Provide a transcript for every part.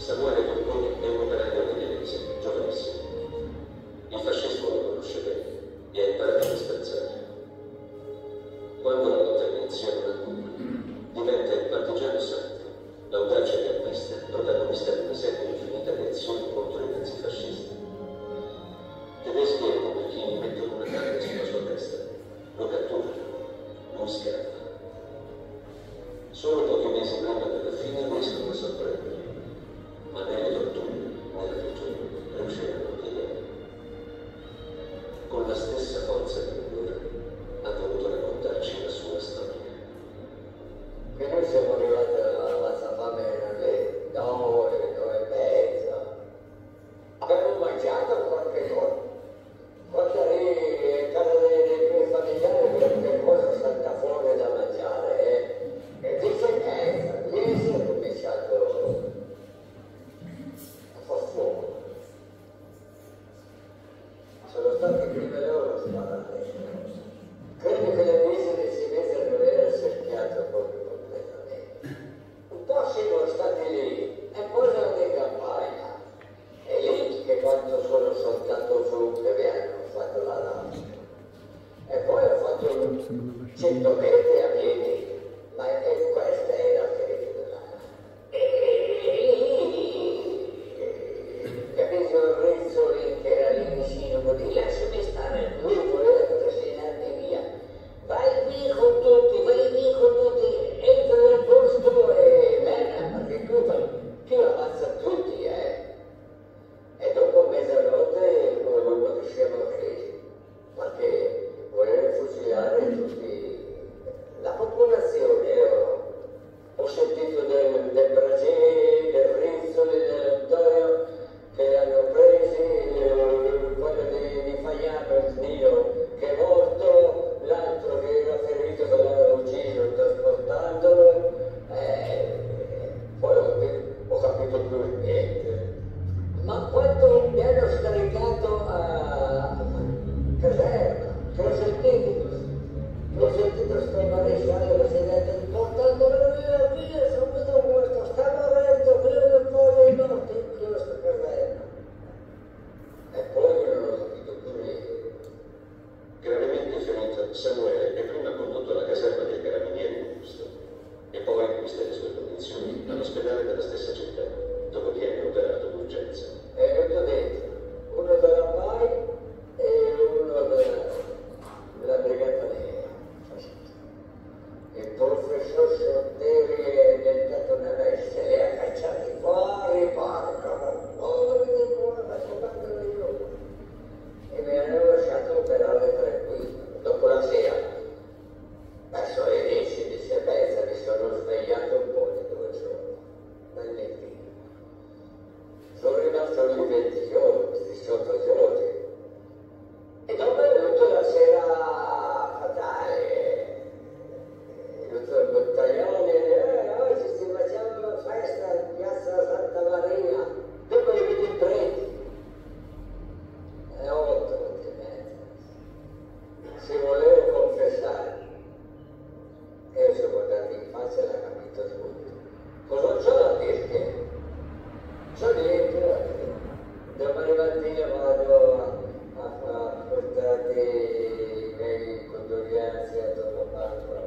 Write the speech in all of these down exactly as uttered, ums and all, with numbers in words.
Samuele Bocconi è un operaio di Venezia, giovanissimo. Il fascismo lo conosce bene e ha imparato a disprezzare. Quando la lotta iniziona, diventa il partigiano santo, l'audacia gattista, protagonista di una serie infinita di azioni contro i nazifascisti. Tedeschi e repubblichini mettono una canna sulla sua testa, lo catturano, lui scappa. Solo pochi mesi prima della fine riescono a sorprendere, ma nelle torture, nella prigione, riusciranno a piegare. Con la stessa forza di allora ha voluto raccontarci la sua storia. Che noi siamo arrivati alla mazzafame alle nove, nove e mezza. Abbiamo mangiato qualche cosa. Quando arrivi a casa dei, dei tuoi familiari, qualche cosa salta fuori da mangiare, eh? E dice che ieri ho cominciato a far fuoco. Sono stati prima loro a sparare. Credo che le visite cinesi non era cerchiato proprio completamente. Un po' siamo stati lì e poi sono di campagna. E lì che quando sono saltato giù che mi hanno fatto la lascia. E poi ho fatto cento metri a piedi. Ma e questa era terribile. Capito il Rizzoli che era lì vicino, così lasciami stare, lui voleva consegnarmi via. Vai via con tutti, vai via con tutti, entra nel posto e merda, perché qui fai, qui ammazza tutti, eh. E dopo mezzanotte con l'uomo che siamo crisi, perché voleva fucilare tutti. La popolazione, ho, ho sentito del, del Brasile, del Rizzoli, dell'Antonio, che hanno presi, eh, quello di, di Fagnano, il zio, che è morto, l'altro che era ferito, che l'aveva ucciso trasportandolo, eh, poi ho, ho capito più niente. Ma quando mi hanno scaricato a caserma, che ho sentito, ho sentito sto maresciallo che si è detto portatelo via, via, subito questo, sta morendo, prima un po' dei morti in questo caserma. E poi non ho capito più niente. Gravemente ferito, Samuele è prima condotto alla caserma dei carabinieri di Busto e poi, viste le sue condizioni, all'ospedale della stessa città, dove viene operato d'urgenza. È tutto dentro, uno della P A I e uno della, della Brigata Nera. Il professor Sotteri è diventato una bestia, li ha cacciati fuori, porca, fuori di qua, ma si partono io. E mi hanno lasciato operare tranquillo. Dopo la sera, verso le dieci, dieci e mezza, mi sono svegliato un po' di due giorni, nel lettino. Sono rimasto lì venti giorni, diciotto giorni. E dopo è venuto la sera fatale. Il dottor Bottaglioni, eh, oggi si facciamo una festa in piazza Santa Maria, dopo li vedi preti. E otto, otto e mezza. Si voleva confessare. E io sono guardato in faccia e l'ha capito tutto. Cosa c'ho da dirti? Sono dentro, domani mattina vado a, a, a portarti i miei condoglianze a tuo papà.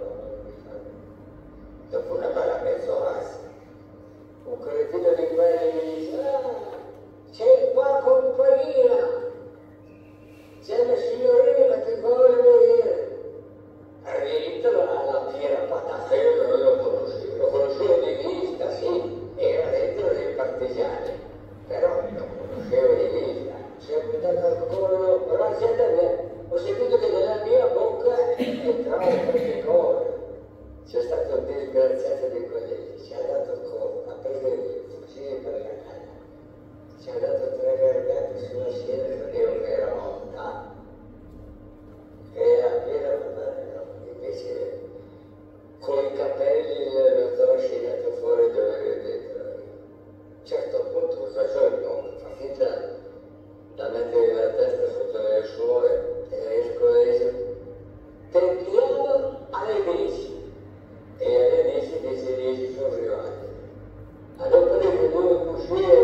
Dopo una bella mezz'ora, un cretino di quelli mi dice, ah, c'è qua compagnia, c'è la signorina che vuole vedere. Arrivito alla fiera Patafello, non lo conoscevo, lo conoscevo di vista, sì, era dentro dei partigiani, però lo conoscevo di vista. Si è buttato al collo, però c'è da me, ho sentito che nella mia bocca entrava qualche cosa. C'è stato un disgraziato di quelli, ci ha dato il colpo, ha preso il fucile per la canna, ci ha dato tre gargate sulla schiena e vedevo che era morta, che era piena no? Invece con i capelli il dottore si è dato fuori dove ero dentro io. Certo appunto cosa giorno fa finta da mettere la testa sotto le suole e esco e dice tentiamo alle dieci. E alle dieci, dieci, dieci sono arrivati. Hanno preso due fucili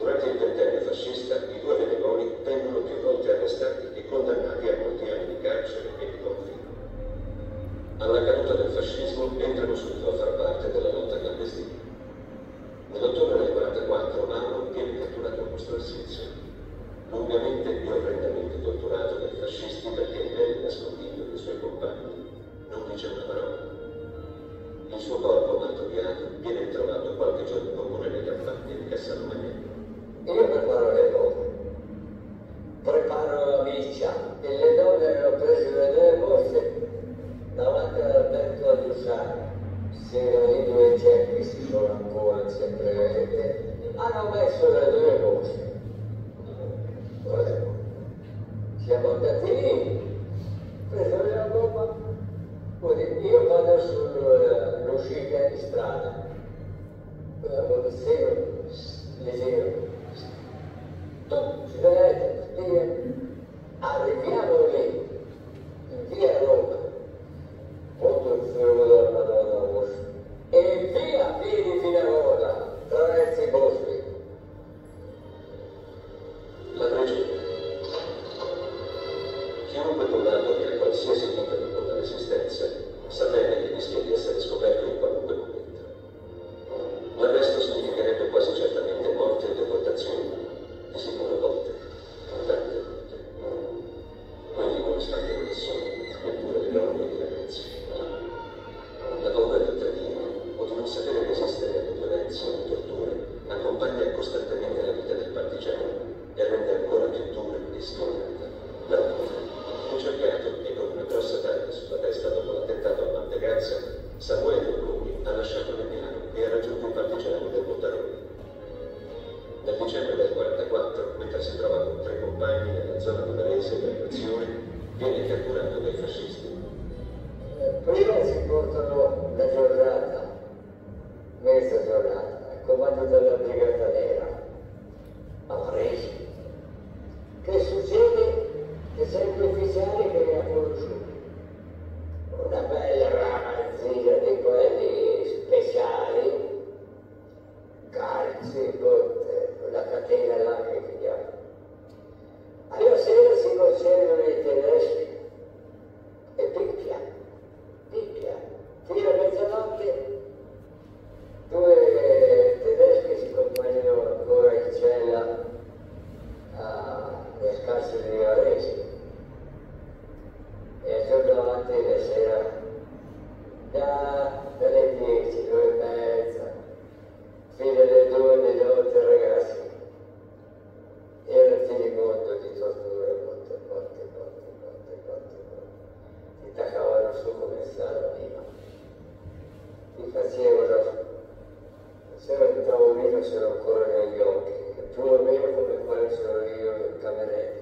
Durante il ventennio fascista, i due pedemoni vengono più volte arrestati e condannati a molti anni di carcere e di confino. Alla caduta del fascismo entrano subito a far parte della lotta clandestina. Nell'ottobre del quarantaquattro Mauro viene catturato a Mostro Arsizio, lungamente e orrendamente torturato dai fascisti perché nel nascondiglio dei suoi compagni non dice una parola. Il suo corpo martoriato viene trovato qualche giorno dopo nelle campagne di Cassano Magnello. Io preparo le donne, preparo la miccia e le donne le ho prese le due borse davanti all'Alberto Adusani. Se i due ceppi si sono ancora sempre vedete, hanno messo le due borse. Siamo andati lì, preso la gomma, io vado sull'uscita di strada, seguo, leggero. Tu ci vedete, arriviamo lì, in via Roma, molto il fiume della Madonna Rossa, e via piedi fino a Roma, attraverso i boschi. La tragedia. Chiunque collabori a qualsiasi titolo con la resistenza sa bene che rischia di essere scoperto in qualunque momento. L'arresto significherebbe quasi certamente morte e deportazione, di sicuro volte, tante volte. Quelli nonostante non sono, neppure le donne e i ragazzi. La paura del tradimento o di non sapere resistere alle violenze o alle torture accompagna costantemente la vita del partigiano e rende ancora più dura e sfidata la vita. Ricercato e con una grossa taglia sulla testa dopo l'attentato a Mantegazza, Samuele Bocconi ha lasciato Legnano e ha raggiunto i partigiani del Bottarone. Nel dicembre del quarantaquattro, mentre si trova con tre compagni nella zona di Varese per l'azione, viene catturato dai fascisti. Prima si portano la giornata, mezza giornata, al comando della Brigata Nera, a Varese. Che succede? Che c'è un ufficiale che mi ha conosciuto, una bella ragazzina di quelli speciali, calci, botte, la catena là che chiama. Alla sera si concedano i tedeschi e picchia, picchia, fino a mezzanotte due tedeschi si accompagnano ancora in cella alle scarse di Varese. E il giorno davanti la sera, da, dalle dieci, due e mezza, fino alle due di notte, ragazzi. Era il finimondo di torture, molte, molte, molte, molte, molte, molte. Ti taccavano su come stava prima. Ti facevano, facevano il tavolino, c'era ancora negli occhi, più o meno come quello sono io nel cameretto.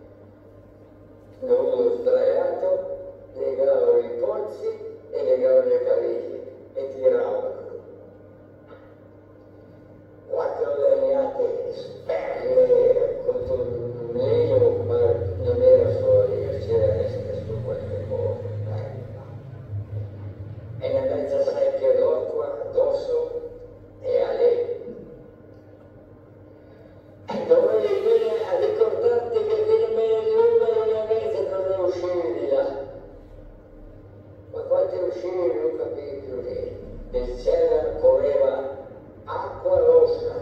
Uno sdraiato, legavano i polsi e legavano le caviglie e tiravano. Quattro legnate sperle contro un legno, ma non era solo io, c'era essere su qualche modo. E una mezza secchia d'acqua addosso e a lei. E dovevi venire a ricordarti che viene l'una e una mezza non uscivi di là. Ma quando uscivi non capivi più niente. Nel cielo correva acqua rossa.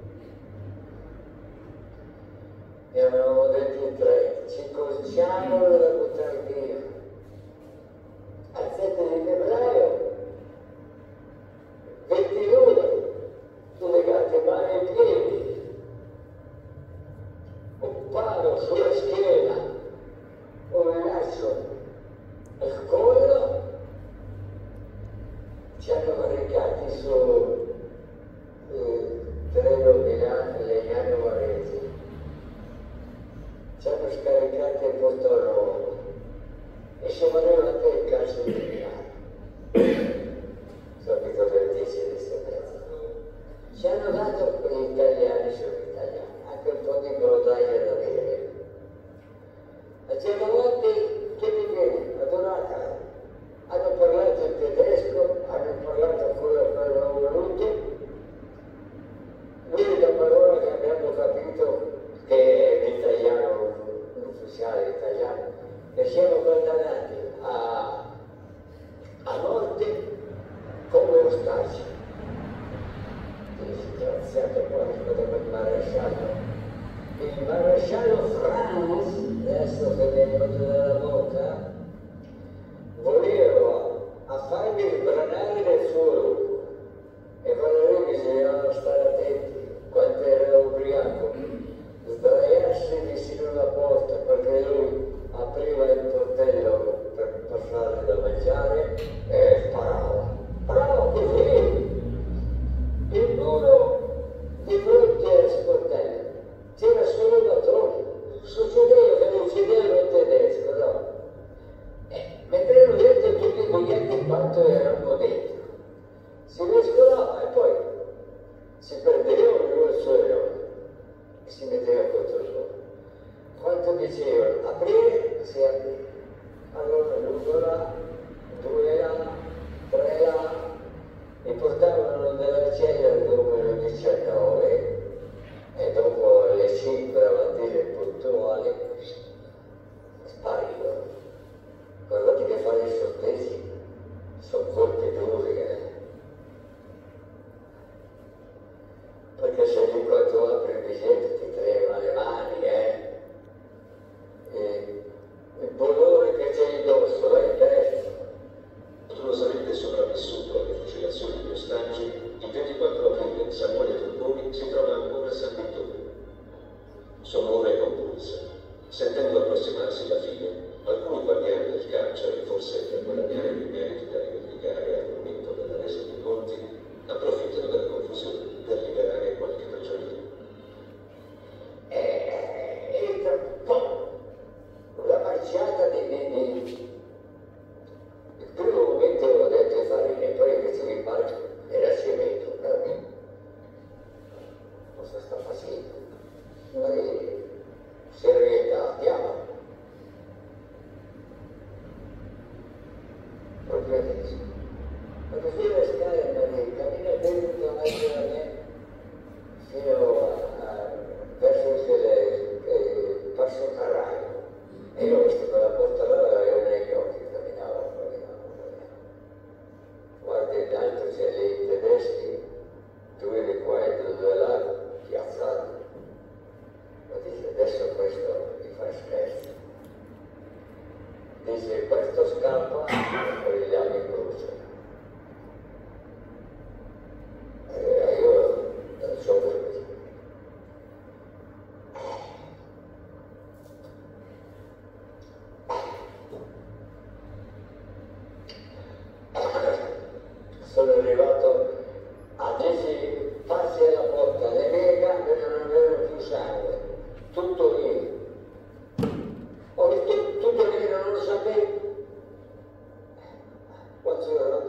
E avevamo detto in tre, ci conciamo da buttare via. Al sette di febbraio, ventidue, legate mani e piedi, un palo sulla schiena, un laccio al collo, ci hanno caricati su eh, treno Milano, Legnano Varese, ci hanno scaricati a Porto Roma e siamo arrivati al calcio di Milano. Capito per dieci di septembre. Ci hanno dato gli italiani sono italiani, anche un po' di brodaglia da bere. A certe volte che mi viene adorata, hanno parlato in tedesco, hanno parlato quello che avevano voluto. L'unica parola che abbiamo maresciallo. Il maresciallo Franz, adesso che mi è venuto dalla bocca, voleva a farmi sbranare del suo lupo. E quando lui bisognava stare attenti, quando era ubriaco, sdraiarsi vicino alla porta perché lui apriva il portello per passare da mangiare e sparava. Sparava così! Il muro di fronte al sportello c'era solo un patrone. Succedeva che non uccideva il tedesco, no? Eh, mettevano dentro tutti i biglietti quanto erano dentro. Si mescolava e poi si perdeva ognuno il suo eroe e si metteva contro loro. Quanto dicevano aprire, si apriva. Allora l'uno là, due là, tre là, mi portavano nella cella numero diciannove e dopo alle cinque la mattina puntuali sparivano. Guardate che fare i sorpresi sono colpi duri, eh. Perché se lì quando apri il biglietto ti trema le mani, eh. E il dolore che c'è indosso è intenso. Fortunosamente sopravvissuto alle fucilazioni di ostaggi, il ventiquattro aprile Samuele Turboni si trova ancora a San Vittore. Sono ore convulse. Sentendo approssimarsi la fine, alcuni guardiani del carcere, forse per guadagnare dei meriti da rivendicare al momento della resa dei conti, approfittano della confusione per liberare qualche prigioniero. E entra un po' la marciata dei nemici. Il primo momento ho detto farine, poi invece mi pare era cemento. Cosa sta facendo? Noi serietà, andiamo. Proprio adesso. Ma così le scale cammina dentro la me fino a, a verso il, il passo Carraio. E io ho visto quella porta là e ho negli occhi, camminava, camminava, camminava. Guardi in alto c'è lì i tedeschi, due di qua e due là, piazzati. Ma dice, adesso questo mi fa scherzo. Dice, questo scappa e poi gli altri bruciano. E io non so perché. Sono arrivato a dieci passi alla porta, le mie gambe non avevano più sangue, tutto lì. Ho visto tutto lì, non lo sapevo. Quando sono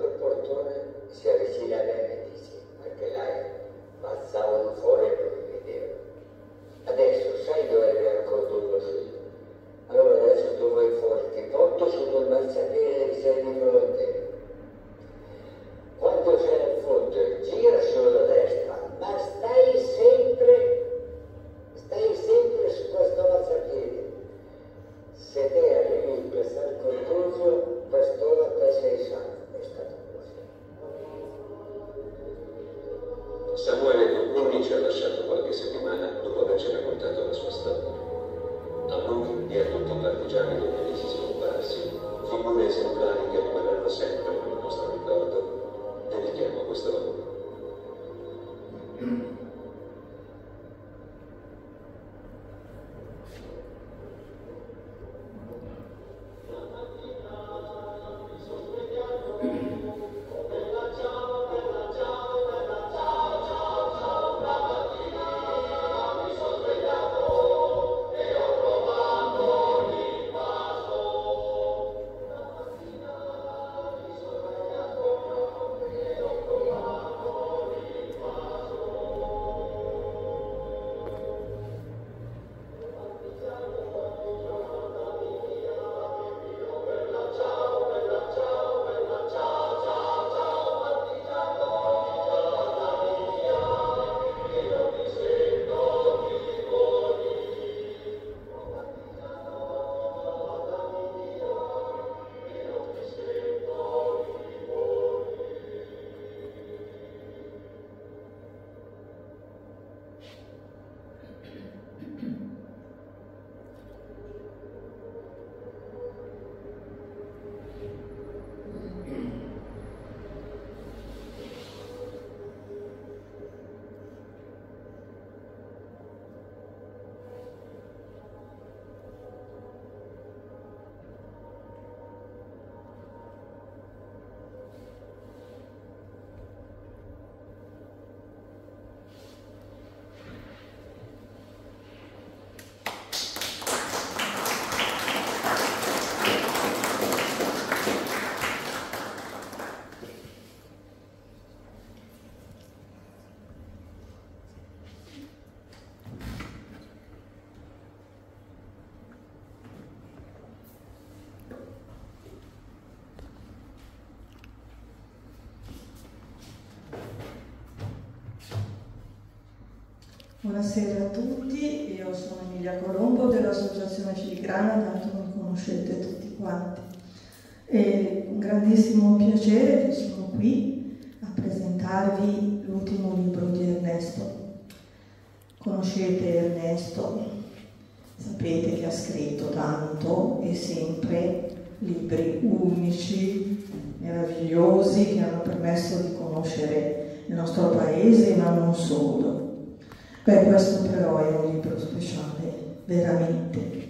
Buonasera a tutti, io sono Emilia Colombo dell'Associazione Filigrana, tanto mi conoscete tutti quanti. È un grandissimo piacere che sono qui a presentarvi l'ultimo libro di Ernesto. Conoscete Ernesto, sapete che ha scritto tanto e sempre libri unici, meravigliosi, che hanno permesso di conoscere il nostro paese, ma non solo. Beh, questo però è un libro speciale, veramente.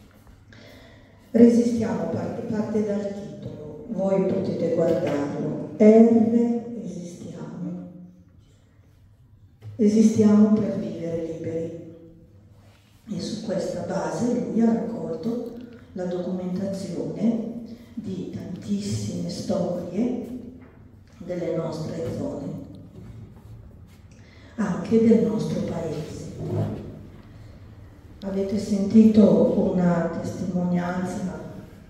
Resistiamo parte, parte dal titolo, voi potete guardarlo. R, esistiamo. Esistiamo per vivere liberi. E su questa base lui ha raccolto la documentazione di tantissime storie delle nostre zone, anche del nostro paese. Avete sentito una testimonianza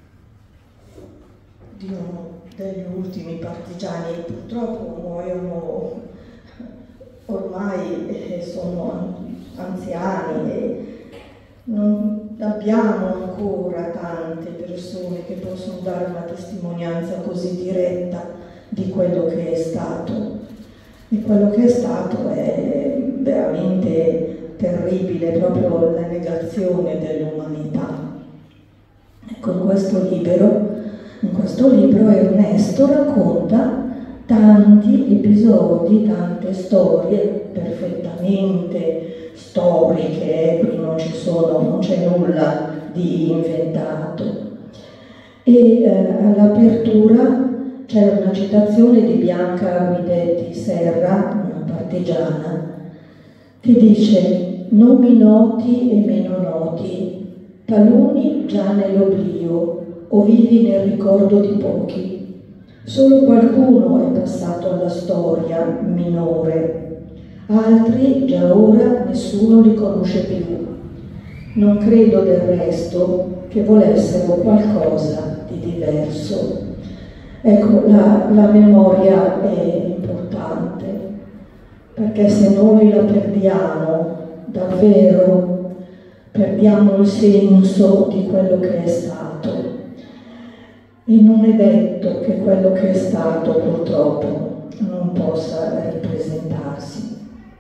di uno degli ultimi partigiani, purtroppo muoiono ormai, eh, sono anziani e non abbiamo ancora tante persone che possono dare una testimonianza così diretta di quello che è stato. E quello che è stato è veramente terribile, proprio la negazione dell'umanità. Ecco, in questo libro, in questo libro Ernesto racconta tanti episodi, tante storie perfettamente storiche, qui non ci sono, non c'è nulla di inventato. E eh, all'apertura c'è una citazione di Bianca Guidetti Serra, una partigiana, che dice: nomi noti e meno noti, taluni già nell'oblio o vivi nel ricordo di pochi. Solo qualcuno è passato alla storia minore, altri già ora nessuno li conosce più. Non credo del resto che volessero qualcosa di diverso. Ecco, la, la memoria è importante, perché se noi la perdiamo davvero, perdiamo il senso di quello che è stato. E non è detto che quello che è stato purtroppo non possa ripresentarsi.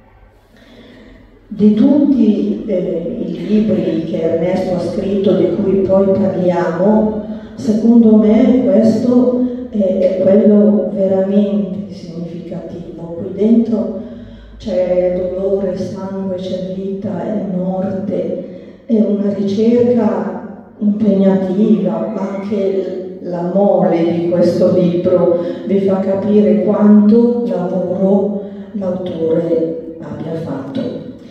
Di tutti eh, i libri che Ernesto ha scritto, di cui poi parliamo, secondo me questo è quello veramente significativo. Qui dentro c'è dolore, sangue, c'è vita, è morte, è una ricerca impegnativa. Anche la mole di questo libro vi fa capire quanto lavoro l'autore abbia fatto.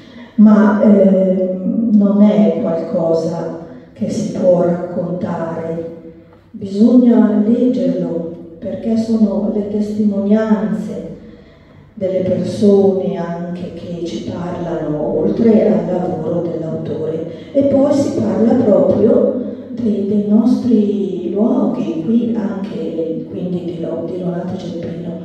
Ma eh, non è qualcosa che si può raccontare. Bisogna leggerlo, perché sono le testimonianze delle persone anche che ci parlano, oltre al lavoro dell'autore. E poi si parla proprio dei, dei nostri luoghi, qui anche quindi di, di Lonate Cepino.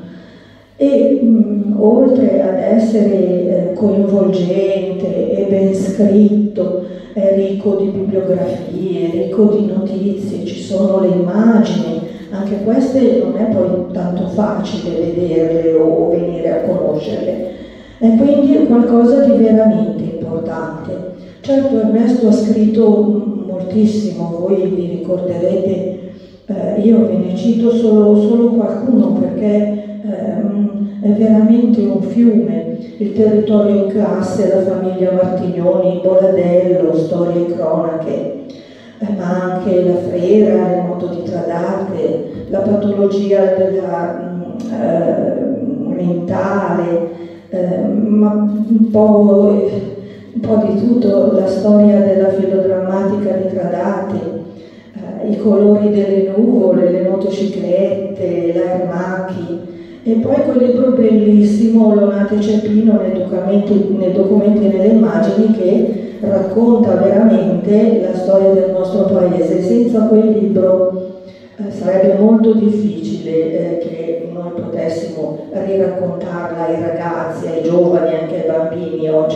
E mh, oltre ad essere eh, coinvolgente e ben scritto, è ricco di bibliografie, ricco di notizie, ci sono le immagini, anche queste non è poi tanto facile vederle o venire a conoscerle, e quindi è qualcosa di veramente importante. Certo, Ernesto ha scritto moltissimo, voi vi ricorderete, eh, io ve ne cito solo, solo qualcuno, perché ehm, è veramente un fiume. Il territorio in classe, la famiglia Martignoni, Boladello, storie e cronache, eh, ma anche la frera, il modo di tradarte, la patologia della, eh, mentale, eh, ma un po', un po' di tutto, la storia della filodrammatica di Tradate, eh, i colori delle nuvole, le motociclette, l'Armachi. E poi quel libro bellissimo, Lonate Cepino, nei documenti, nei documenti e nelle immagini, che racconta veramente la storia del nostro paese. Senza quel libro eh, sarebbe molto difficile eh, che noi potessimo riraccontarla ai ragazzi, ai giovani, anche ai bambini oggi,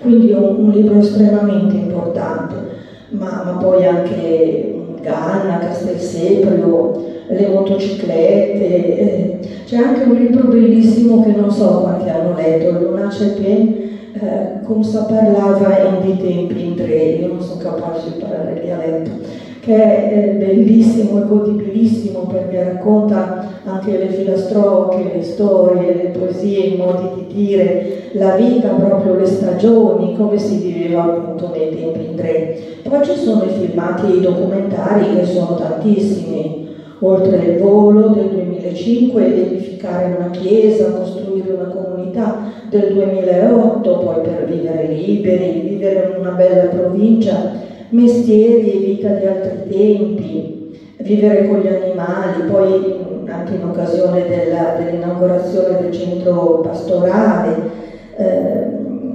Quindi è un, un libro estremamente importante, ma, ma poi anche Ganna, Castelseprio, le motociclette, eh, c'è anche un libro bellissimo che non so quanti hanno letto, Lunace Pen, eh, come sa parlava in dei tempi in tre, io non sono capace di parlare il dialetto, che è eh, bellissimo e godibilissimo perché racconta anche le filastrocche, le storie, le poesie, i modi di dire, la vita, proprio le stagioni, come si viveva appunto nei tempi in tre. Poi ci sono i filmati e i documentari che sono tantissimi, oltre il volo del duemilacinque, edificare una chiesa, costruire una comunità del duemilaotto, poi per vivere liberi, vivere in una bella provincia, mestieri e vita di altri tempi, vivere con gli animali, poi anche in occasione della, dell'inaugurazione del centro pastorale, eh,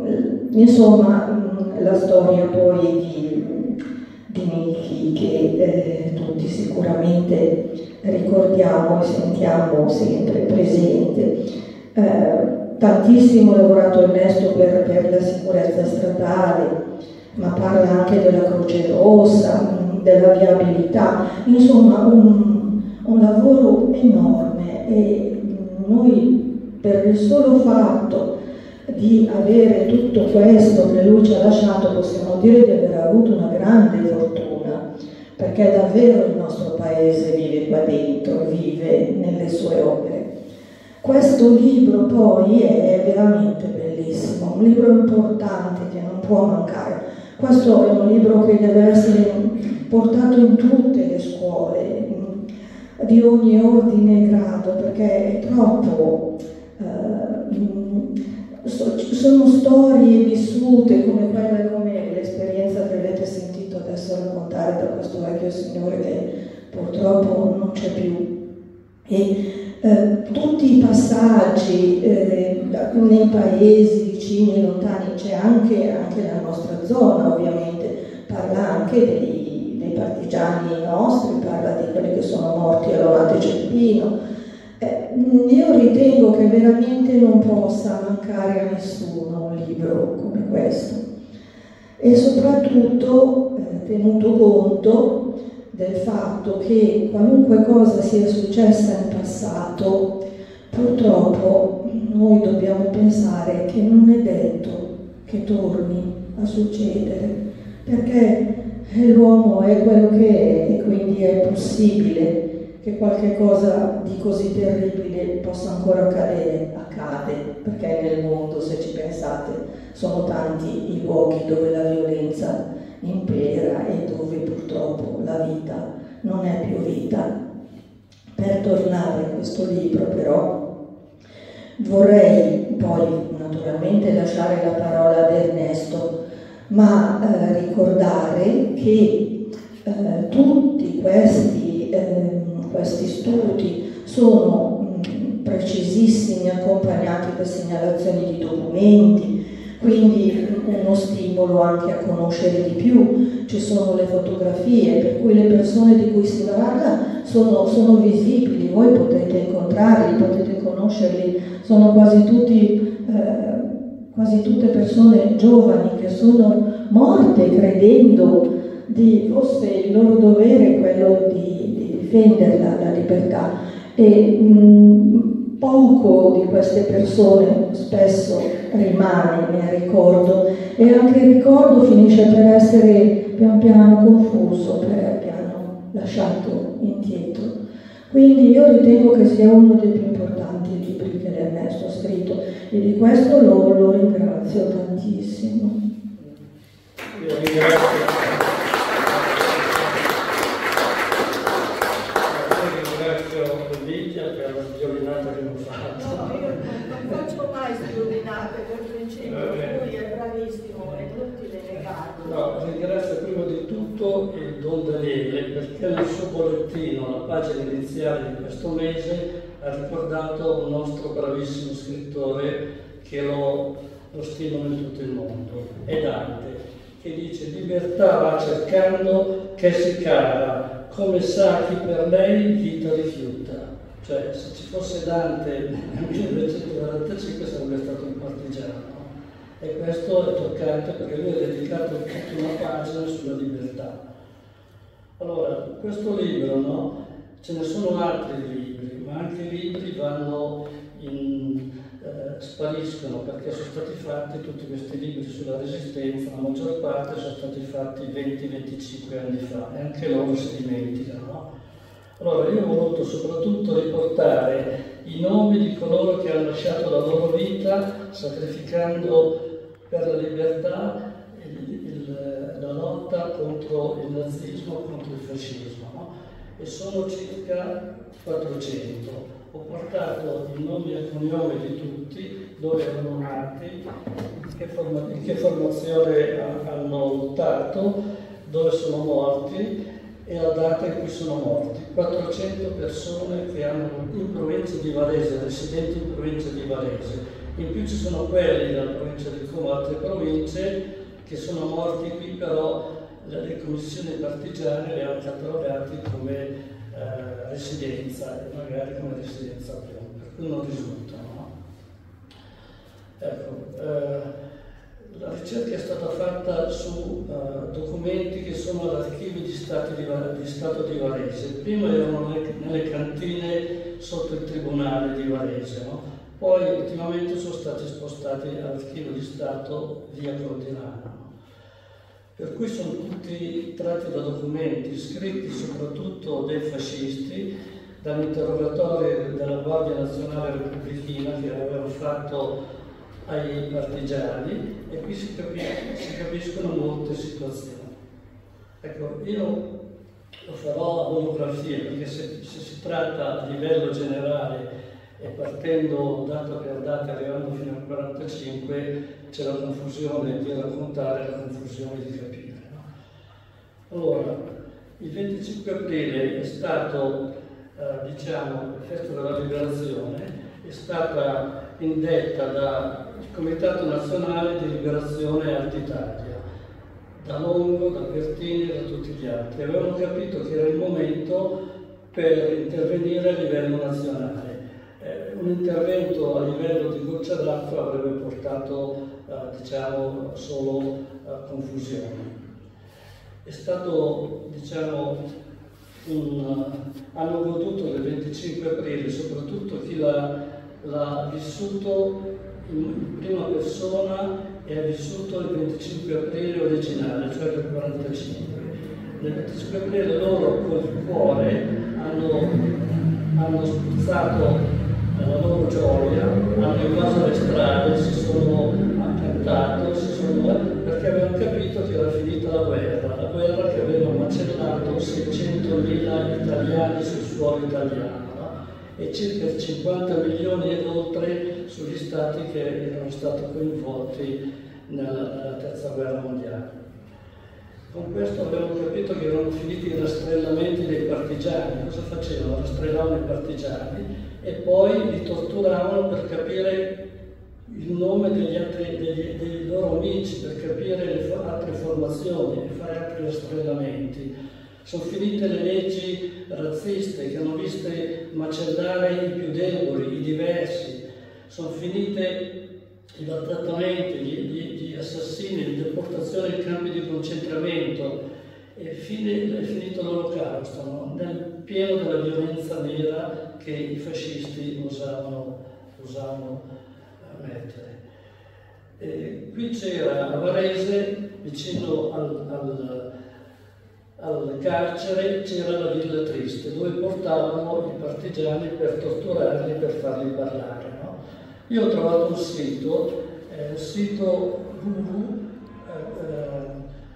insomma la storia poi di, di Nichi che eh, tutti sicuramente ricordiamo e sentiamo sempre presente. Eh, tantissimo ha lavorato Ernesto per, per la sicurezza stradale, ma parla anche della Croce Rossa, della viabilità, insomma un, un lavoro enorme, e noi per il solo fatto di avere tutto questo che lui ci ha lasciato possiamo dire di aver avuto una grande fortuna, perché davvero il nostro paese vive qua dentro, vive nelle sue opere. Questo libro poi è veramente bellissimo, un libro importante che non può mancare. Questo è un libro che deve essere portato in tutte le scuole, di ogni ordine e grado, perché è troppo... Eh, sono storie vissute come quella, come l'esperienza che avete sentito adesso raccontare da questo vecchio signore che purtroppo non c'è più. E eh, tutti i passaggi eh, nei paesi vicini e lontani, c'è anche, anche la nostra zona ovviamente, parla anche dei, dei partigiani nostri, parla di quelli che sono morti a Lonate Ceppino. Eh, io ritengo che veramente non possa mancare a nessuno un libro come questo, e soprattutto eh, tenuto conto del fatto che qualunque cosa sia successa in passato, purtroppo noi dobbiamo pensare che non è detto che torni a succedere, perché l'uomo è quello che è e quindi è possibile che qualche cosa di così terribile possa ancora accadere, accade, perché nel mondo, se ci pensate, sono tanti i luoghi dove la violenza impera e dove purtroppo la vita non è più vita. Per tornare a questo libro però vorrei poi naturalmente lasciare la parola ad Ernesto, ma eh, ricordare che eh, tutti questi, eh, questi studi sono mh, precisissimi, accompagnati da segnalazioni di documenti, quindi uno stimolo anche a conoscere di più. Ci sono le fotografie, per cui le persone di cui si parla sono, sono visibili, voi potete incontrarli, potete conoscerli, sono quasi tutti, eh, quasi tutte persone giovani che sono morte credendo di fosse il loro dovere quello di, di difendere la, la libertà. E mh, poco di queste persone spesso rimane nel ricordo, e anche il ricordo finisce per essere pian piano confuso, perché hanno lasciato indietro. Quindi io ritengo che sia uno dei più importanti libri che Ernesto ha scritto, e di questo lo, lo ringrazio tantissimo. Io ringrazio, ringrazio Lidia per la violinata che mi ha fatto. No, io non faccio mai violinate, per principio lui è bravissimo, è inutile negarlo. No, ringrazio prima di tutto il Don Daniele, perché nel suo bollettino, alla pagina iniziale di questo mese, ha ricordato un nostro bravissimo scrittore che lo, lo stimano in tutto il mondo, è Dante, che dice: libertà va cercando che si cara, come sa chi per lei vita rifiuta. Cioè, se ci fosse Dante nel milleduecentonovantacinque sarebbe stato un partigiano. E questo è toccante perché lui ha dedicato tutta una pagina sulla libertà. Allora, questo libro, no? Ce ne sono altri libri, ma anche i libri vanno in, eh, spariscono perché sono stati fatti tutti questi libri sulla resistenza, la maggior parte sono stati fatti venti venticinque anni fa e anche loro si dimenticano. No? Allora, io ho voluto soprattutto riportare i nomi di coloro che hanno lasciato la loro vita sacrificando per la libertà il, il, la lotta contro il nazismo, contro il fascismo, no? E sono circa quattrocento. Ho portato i nomi e cognomi di tutti, dove erano nati, in che, forma, in che formazione hanno lottato, dove sono morti e la data in cui sono morti. quattrocento persone che hanno in provincia di Varese, residenti in provincia di Varese. In più ci sono quelli della provincia di Como, altre province che sono morti qui, però le commissioni partigiane le hanno catalogati come eh, residenza, e magari come residenza a piombo, per cui non risultano. No? Ecco, eh, la ricerca è stata fatta su eh, documenti che sono all'archivio di, di, di Stato di Varese. Prima erano nelle, nelle cantine sotto il tribunale di Varese, no? Poi ultimamente sono stati spostati all'archivio di Stato via Cordilano. No? Per cui sono tutti tratti da documenti scritti soprattutto dai fascisti, dall'interrogatorio della Guardia Nazionale Repubblichina che avevano fatto ai partigiani, e qui si, capi si capiscono molte situazioni. Ecco, io lo farò a monografia perché se, se si tratta a livello generale e partendo data per data, arrivando fino al quarantacinque, c'è la confusione di raccontare e la confusione di capire. No? Allora, il venticinque aprile è stato, eh, diciamo, la festa della liberazione, è stata indetta dal Comitato Nazionale di Liberazione Alta Italia, da Longo, da Pertini e da tutti gli altri. Avevano capito che era il momento per intervenire a livello nazionale. Un intervento a livello di goccia d'acqua avrebbe portato eh, diciamo, solo eh, confusione. È stato, diciamo, un, hanno goduto del venticinque aprile, soprattutto chi l'ha vissuto in, in prima persona e ha vissuto il venticinque aprile originale, cioè del quarantacinque. Nel venticinque aprile loro col cuore hanno, hanno spruzzato la loro gioia, hanno invaso le strade, si sono accantato, si sono... perché avevano capito che era finita la guerra, la guerra che aveva macellato seicentomila italiani sul suolo italiano, no? E circa cinquanta milioni ed oltre sugli stati che erano stati coinvolti nella, nella terza guerra mondiale. Con questo abbiamo capito che erano finiti i rastrellamenti dei partigiani. Cosa facevano? Rastrellavano i partigiani e poi li torturavano per capire il nome degli, altri, degli, dei loro amici, per capire le altre formazioni e fare altri rastrellamenti. Sono finite le leggi razziste che hanno visto macellare i più deboli, i diversi. Sono finite i maltrattamenti, gli, gli, gli assassini, le deportazioni ai campi di concentramento. E fine, è finito l'Olocausto, no? Nel pieno della violenza nera che i fascisti usavano, usavano a mettere. E qui c'era a Varese, vicino al, al, al carcere, c'era la Villa Triste, dove portavano i partigiani per torturarli, per farli parlare. No? Io ho trovato un sito, eh, un sito www, eh,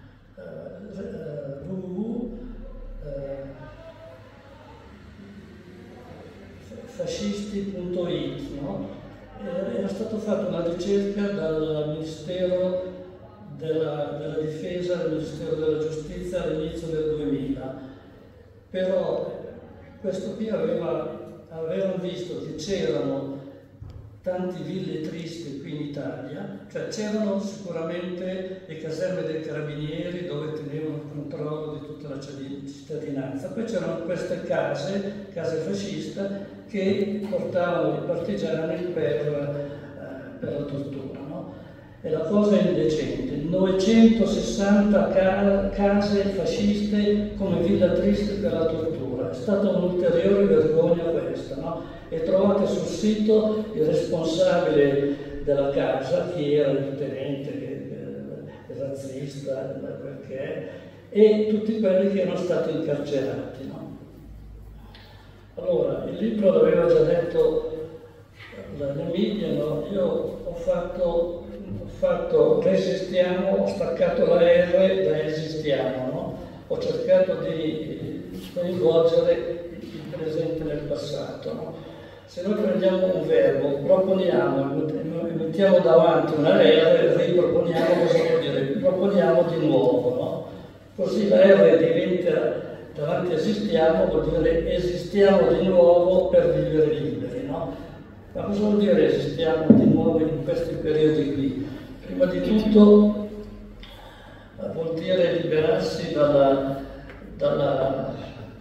fascisti punto it, no? Era stata fatta una ricerca dal Ministero della, della Difesa, dal Ministero della Giustizia all'inizio del duemila, però questo qui aveva, avevano visto che c'erano tanti ville tristi qui in Italia, cioè c'erano sicuramente le caserme dei carabinieri dove tenevano il controllo di tutta la cittadinanza, poi c'erano queste case, case fasciste, che portavano i partigiani per, eh, per la tortura. No? è la cosa indecente. novecentosessanta ca case fasciste come villa triste per la tortura. È stata un'ulteriore vergogna questa, no? E trovate sul sito il responsabile della casa, chi era il tenente, il razzista, perché, e tutti quelli che erano stati incarcerati, no? Allora, il libro l'aveva già detto l'Emilia, no? Io ho fatto, ho fatto resistiamo, ho staccato la R da esistiamo, no? Ho cercato di coinvolgere il presente nel passato, no? Se noi prendiamo un verbo, proponiamo, mettiamo davanti una R, riproponiamo, cosa vuol dire? Proponiamo di nuovo, no? Così la R diventa, davanti a esistiamo, vuol dire esistiamo di nuovo per vivere liberi, no? Ma cosa vuol dire esistiamo di nuovo in questi periodi qui? Prima di tutto vuol dire liberarsi dalla, dalla,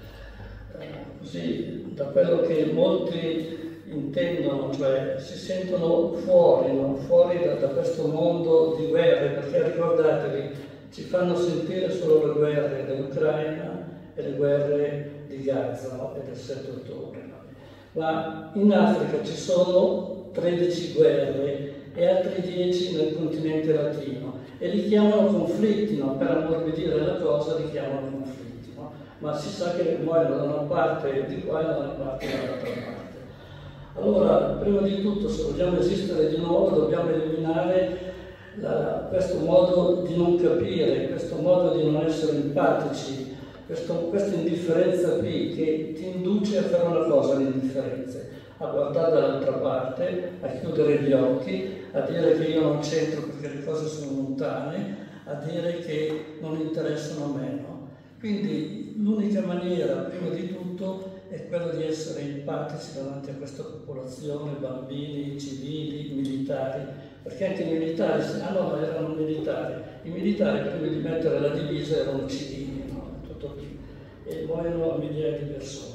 così, da quello che molti intendono, cioè si sentono fuori, no? Fuori da, da questo mondo di guerre, perché ricordatevi, ci fanno sentire solo le guerre dell'Ucraina e le guerre di Gaza, no? E del sette ottobre. No? Ma in Africa ci sono tredici guerre e altri dieci nel continente latino e li chiamano conflitti, no? Per ammorbidire la cosa li chiamano conflitti, no? Ma si sa che muoiono da una parte di qua e da una parte dall'altra parte. Allora, prima di tutto, se vogliamo esistere di nuovo, dobbiamo eliminare la, questo modo di non capire, questo modo di non essere empatici, questo, questa indifferenza qui che ti induce a fare una cosa, l'indifferenza, a guardare dall'altra parte, a chiudere gli occhi, a dire che io non c'entro perché le cose sono lontane, a dire che non interessano a me, no? Quindi l'unica maniera, prima di tutto, è quello di essere empatici davanti a questa popolazione, bambini, civili, militari, perché anche i militari, ah no, ma erano militari, i militari prima di mettere la divisa erano civili, no? Tutto qui, e muoiono a migliaia di persone.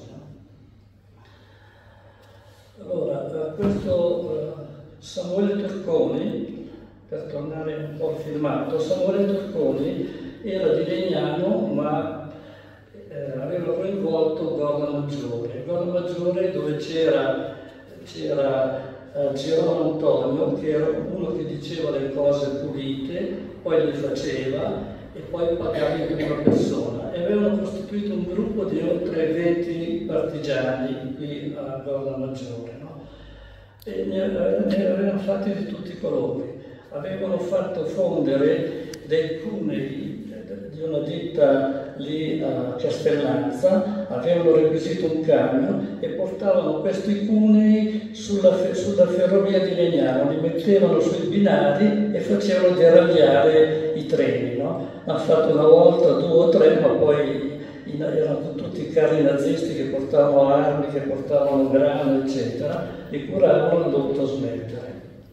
Allora, questo Samuele Turconi, per tornare un po' al filmato, Samuele Turconi era di Legnano, ma Eh, aveva coinvolto Gorla Maggiore. Gorla Maggiore dove c'era eh, Girolamo Antonio, che era uno che diceva le cose pulite, poi le faceva e poi pagava in prima persona. E avevano costituito un gruppo di oltre venti partigiani qui a Gorla Maggiore, no? E ne, ne avevano fatti di tutti i colori. Avevano fatto fondere dei cunei di una ditta lì a Castellanza, avevano requisito un camion e portavano questi cunei sulla, sulla ferrovia di Legnano, li mettevano sui binari e facevano deragliare i treni, no? Hanno fatto una volta, due o tre, ma poi erano tutti i carri nazisti che portavano armi, che portavano grano, eccetera, li curavano e hanno dovuto smettere.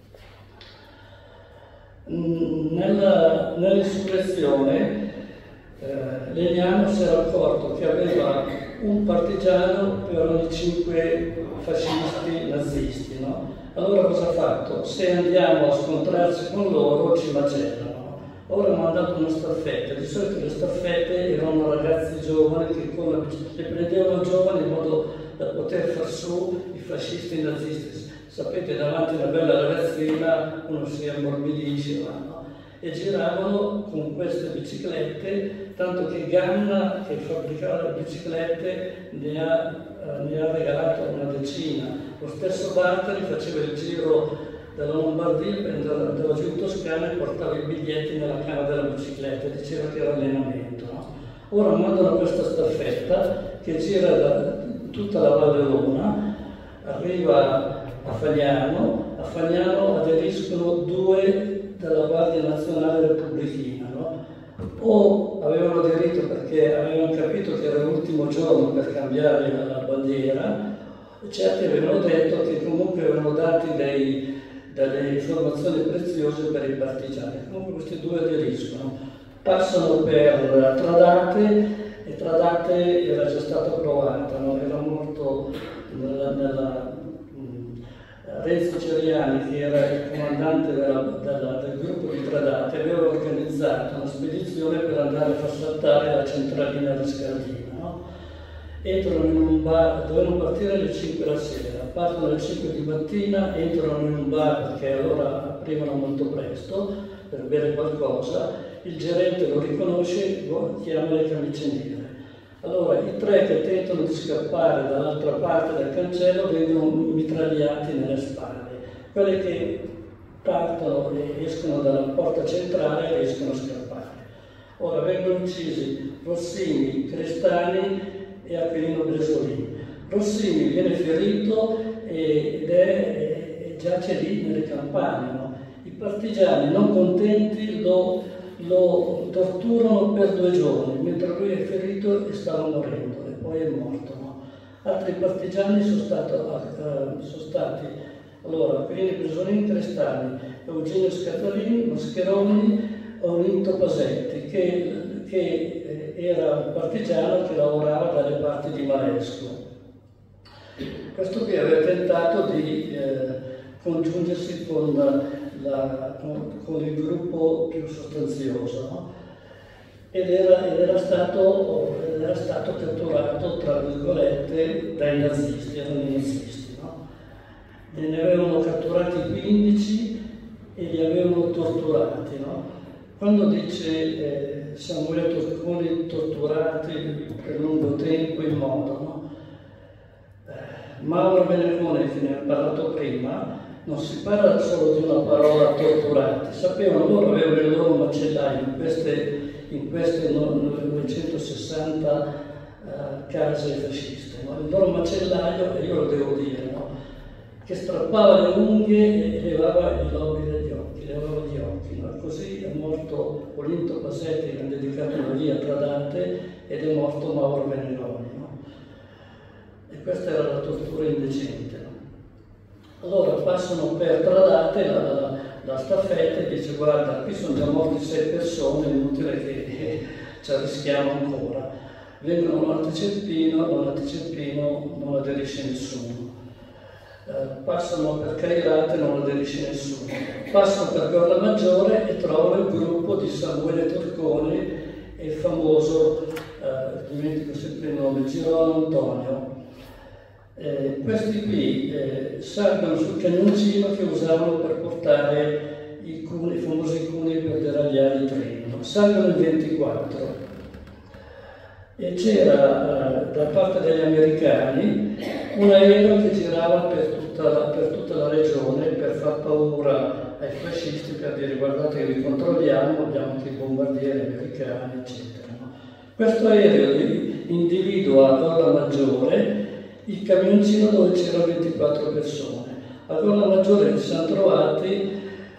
Nella, nell'insurrezione Eh, Legnano si era accorto che aveva un partigiano per ogni cinque fascisti nazisti, no? Allora cosa ha fatto? Se andiamo a scontrarci con loro ci macellano. Ora hanno mandato una staffetta, di solito le staffette erano ragazzi giovani che con la, le prendevano giovani in modo da poter far su i fascisti nazisti. Sapete, davanti a una bella ragazzina uno si ammorbidisce, no? E giravano con queste biciclette, tanto che Ganna, che fabbricava le biciclette, ne ha, eh, ne ha regalato una decina. Lo stesso Bartoli faceva il giro dalla Lombardia, andava giù in Toscana e portava i biglietti nella canna della bicicletta, diceva che era allenamento, no? Ora mandano questa staffetta che gira da tutta la Valle Luna, arriva a Fagnano, a Fagnano aderiscono due della Guardia Nazionale Repubblichina, no? O avevano aderito perché avevano capito che era l'ultimo giorno per cambiare la bandiera, certi avevano detto che comunque avevano dati dei, delle informazioni preziose per i partigiani. Comunque questi due aderiscono, passano per Tradate e Tradate era già stata provata, no? Era morto nella, nella Renzo Ceriani, che era il comandante della, della, del gruppo di Tradate, aveva organizzato una spedizione per andare a far saltare la centralina di Scardina. No? Entrano in un bar, dovevano partire alle cinque la sera, partono alle cinque di mattina, entrano in un bar perché allora aprivano molto presto per bere qualcosa, il gerente lo riconosce, chiama le camicie nere. Allora i tre che tentano di scappare dall'altra parte del cancello vengono mitragliati nelle spalle. Quelli che partono e escono dalla porta centrale riescono a scappare. Ora vengono uccisi Rossini, Crestani e Aquilino Bresolini. Rossini viene ferito ed è, giace lì nelle campagne. No? I partigiani non contenti lo lo torturano per due giorni, mentre lui è ferito e stava morendo, e poi è morto. No? Altri partigiani sono, stato, uh, sono stati, allora, Aquilino Bresolini, Crestani, Eugenio Scatolini, Mascheroni, Olinto Pasetti, che, che era un partigiano che lavorava dalle parti di Maresco. Questo qui aveva tentato di eh, congiungersi con la, La, con, con il gruppo più sostanzioso, no? ed, era, ed, era stato, ed era stato catturato, tra virgolette, dai nazisti, erano i nazisti. No? E ne avevano catturati quindici e li avevano torturati. No? Quando dice eh, Samuele Torconi torturati per lungo tempo in modo, no? eh, Mauro Benecone, che ne ha parlato prima, non si parla solo di una parola torturati, sapevano, loro avevano il loro macellaio in queste, in queste novecentosessanta uh, case fasciste, no? Il loro macellaio, e io lo devo dire, no? Che strappava le unghie e levava i lobi degli occhi, levava gli occhi, no? Così è morto Olinto Pasetti, che ha dedicato una via a Tradate, ed è morto Mauro Benegoni, no? E questa era la tortura indecente. No? Allora passano per Tradate la, la, la staffetta e dice: guarda, qui sono già morti sei persone, è inutile che eh, ci arrischiamo ancora. Vengono a Montecelpino, a Montecelpino non aderisce nessuno. Eh, passano per Cairate, non aderisce nessuno. Passano per Gorla Maggiore e trovano il gruppo di Samuele Torconi e il famoso, eh, dimentico sempre il nome, Girolamo Antonio. Eh, questi qui eh, salgono sul cagnoncino che usavano per portare i, cuni, i famosi cuni per deragliare i treni. Salgono il ventiquattro e c'era eh, da parte degli americani un aereo che girava per tutta, la, per tutta la regione per far paura ai fascisti, per dire: guardate che vi controlliamo, abbiamo anche i bombardieri americani, eccetera. No? Questo aereo individua a Gorla Maggiore il camioncino dove c'erano ventiquattro persone. A Gorla Maggiore si sono trovati,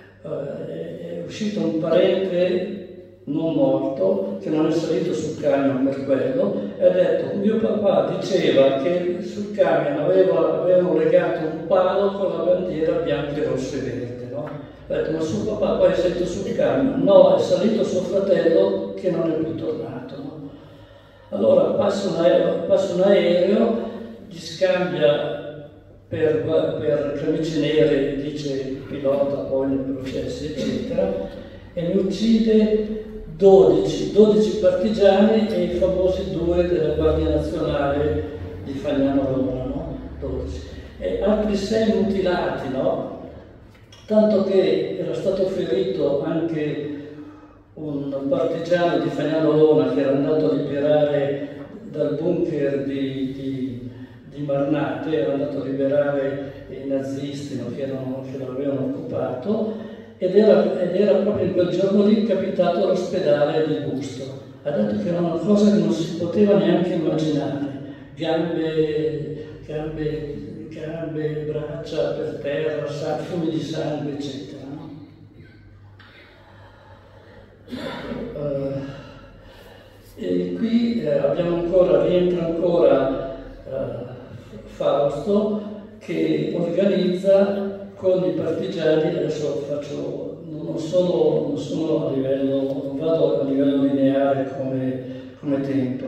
eh, è uscito un parente non morto che non è salito sul camion per quello e ha detto: mio papà diceva che sul camion aveva, avevano legato un palo con la bandiera bianca e rossa e verde. No? Ha detto: ma suo papà poi è salito sul camion? No, è salito suo fratello che non è più tornato. No? Allora passa un aereo, passa un aereo gli scambia per, per camicie nere, dice il pilota poi nei processi, eccetera, e ne uccide dodici, dodici partigiani e i famosi due della Guardia Nazionale di Fagnano Roma, no? dodici. E altri sei mutilati, no? Tanto che era stato ferito anche un partigiano di Fagnano Roma che era andato a liberare dal bunker di, di di Marnate, era andato a liberare i nazisti, no, che, erano, che lo avevano occupato, ed era, ed era proprio in quel giorno lì capitato all'ospedale di Busto. Ha detto che era una cosa che non si poteva neanche immaginare, gambe, gambe, gambe braccia per terra, fiumi di sangue, eccetera. No? Uh, e qui eh, abbiamo ancora, rientra ancora uh, Fausto, che organizza con i partigiani, adesso faccio, non sono, non sono a livello, non vado a livello lineare come, come tempo,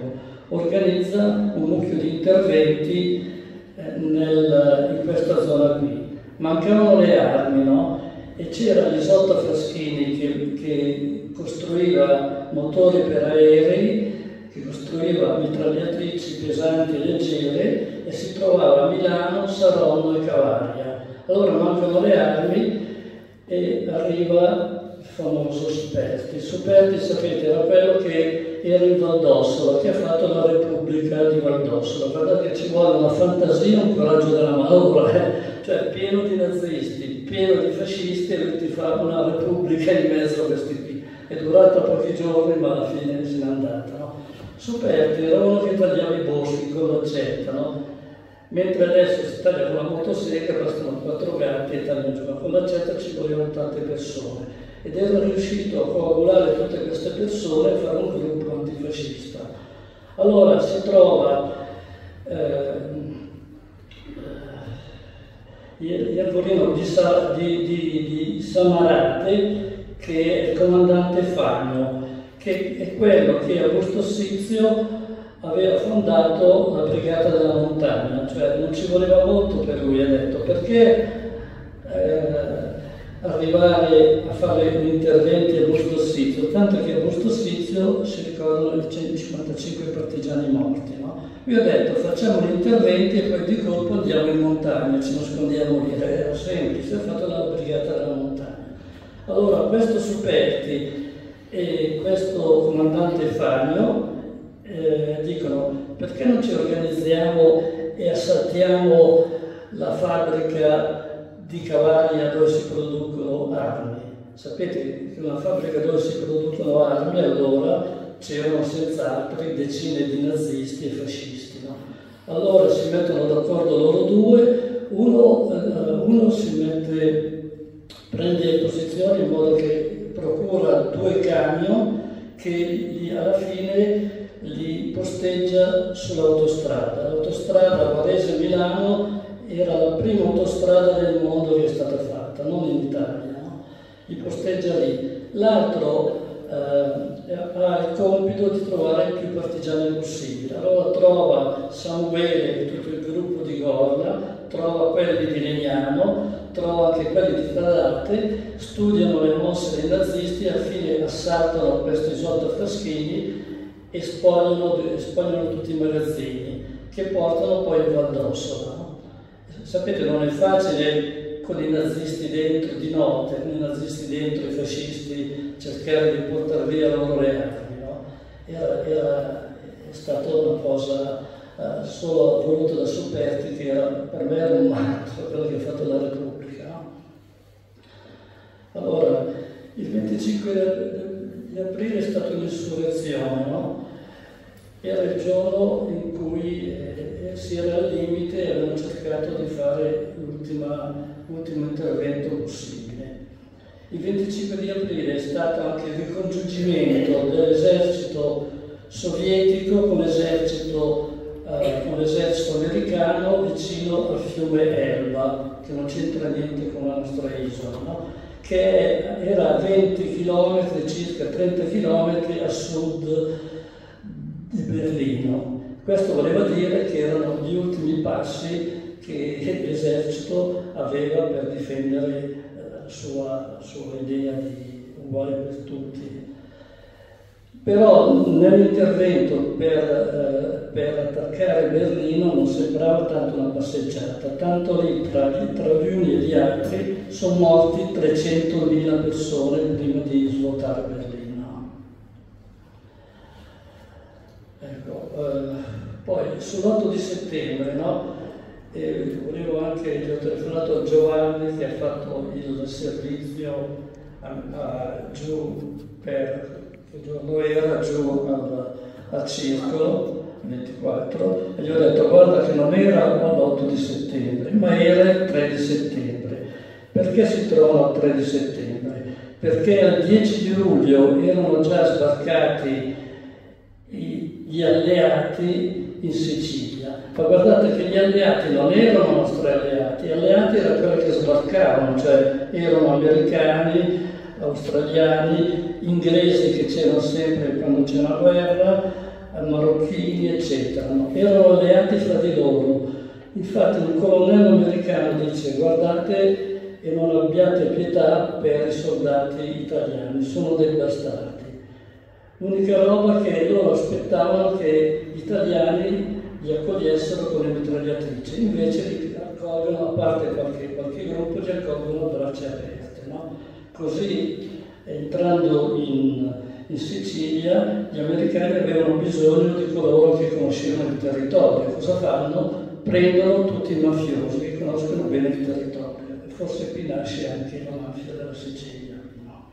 organizza un mucchio di interventi eh, nel, in questa zona qui. mancavano le armi, no? E c'era Lisotta Fraschini che, che costruiva motori per aerei, che costruiva mitragliatrici pesanti e leggere, e si trovava a Milano, Saronno e Cavaria. Allora mancano le armi e arriva il famoso Superti. Superti, sapete, era quello che era in Valdossola, che ha fatto la Repubblica di Valdossola. Guardate che ci vuole una fantasia, un coraggio della manovra, eh? Cioè pieno di nazisti, pieno di fascisti, e lui ti fa una Repubblica in mezzo a questi qui. È durata pochi giorni, ma alla fine se n'è andata, no? Superti era uno che tagliava i boschi con l'accetta, no? Mentre adesso si taglia con la motosega, bastano quattro gatti e tagliano giù, ma con l'accetta ci volevano tante persone. Ed era riuscito a coagulare tutte queste persone e fare un gruppo antifascista. Allora si trova eh, Iervolino di, di, di, di Samarate, che è il comandante Fagno, che è quello che Augusto Sizio aveva fondato la Brigata della Montagna, cioè non ci voleva molto per lui, ha detto, perché eh, arrivare a fare gli interventi a Augusto Sizio, tanto che Augusto Sizio si ricordano i centocinquantacinque partigiani morti, no? Lui ha detto facciamo gli interventi e poi di colpo andiamo in montagna, ci nascondiamo lì, era semplice, ha fatto la Brigata della Montagna. Allora questo Superti e questo comandante Fagno eh, dicono perché non ci organizziamo e assaltiamo la fabbrica di Cavaria dove si producono armi. Sapete che una fabbrica dove si producono armi allora c'erano senz'altro decine di nazisti e fascisti, no? Allora si mettono d'accordo loro due, uno, eh, uno si mette, prende posizioni in modo che procura due camion che gli, alla fine li posteggia sull'autostrada. L'autostrada Varese-Milano era la prima autostrada del mondo che è stata fatta, non in Italia, no? Li posteggia lì. L'altro eh, ha il compito di trovare più partigiani possibile. Allora trova Samuele e tutto il gruppo di Gorla, trova quelli di Legnano, trova anche quelli di Fradate, studiano le mosse dei nazisti e alla fine assaltano questo Isotta Fraschini e spogliano, spogliano tutti i magazzini che portano poi in Valdossola, no? Sapete, non è facile con i nazisti dentro di notte, con i nazisti dentro, i fascisti, cercare di portare via loro le armi, no? Era, era, è stata una cosa uh, solo voluta da Superti, che era, per me era un matto, quello che ha fatto la Repubblica, no? Allora, il venticinque di aprile è stata un'insurrezione, no? Era il giorno in cui eh, si era al limite e avevano cercato di fare l'ultimo intervento possibile. Il venticinque di aprile è stato anche il ricongiungimento dell'esercito sovietico con l'esercito eh, con l'esercito americano vicino al fiume Elba, che non c'entra niente con la nostra isola, no? Che era a venti chilometri, circa trenta chilometri a sud di Berlino. Questo voleva dire che erano gli ultimi passi che l'esercito aveva per difendere la sua, sua idea di uguale per tutti. Però nell'intervento per, eh, per attaccare Berlino non sembrava tanto una passeggiata, tanto lì tra, tra gli uni e gli altri sono morti trecentomila persone prima di svuotare Berlino. Ecco, eh, poi sull'otto di settembre, no? E volevo anche, gli ho telefonato a Giovanni che ha fatto il servizio a, a, giù per, che giorno era, giù al, al circolo, ventiquattro, e gli ho detto guarda che non era l'otto di settembre, ma era il tre di settembre. Perché si trova il tre di settembre? Perché al dieci di luglio erano già sbarcati gli alleati in Sicilia. Ma guardate che gli alleati non erano i nostri alleati, gli alleati erano quelli che sbarcavano, cioè erano americani, australiani, inglesi che c'erano sempre quando c'era la guerra, marocchini, eccetera. No? Erano alleati fra di loro. Infatti un colonnello americano dice: guardate e non abbiate pietà per i soldati italiani, sono dei bastardi. L'unica roba che loro aspettavano che gli italiani li accogliessero con le mitragliatrici, invece li accolgono, a parte qualche, qualche gruppo, li accolgono a braccia aperte, no? Così, entrando in, in Sicilia, gli americani avevano bisogno di coloro che conoscevano il territorio. Cosa fanno? Prendono tutti i mafiosi che conoscono bene il territorio. E forse qui nasce anche la mafia della Sicilia. No?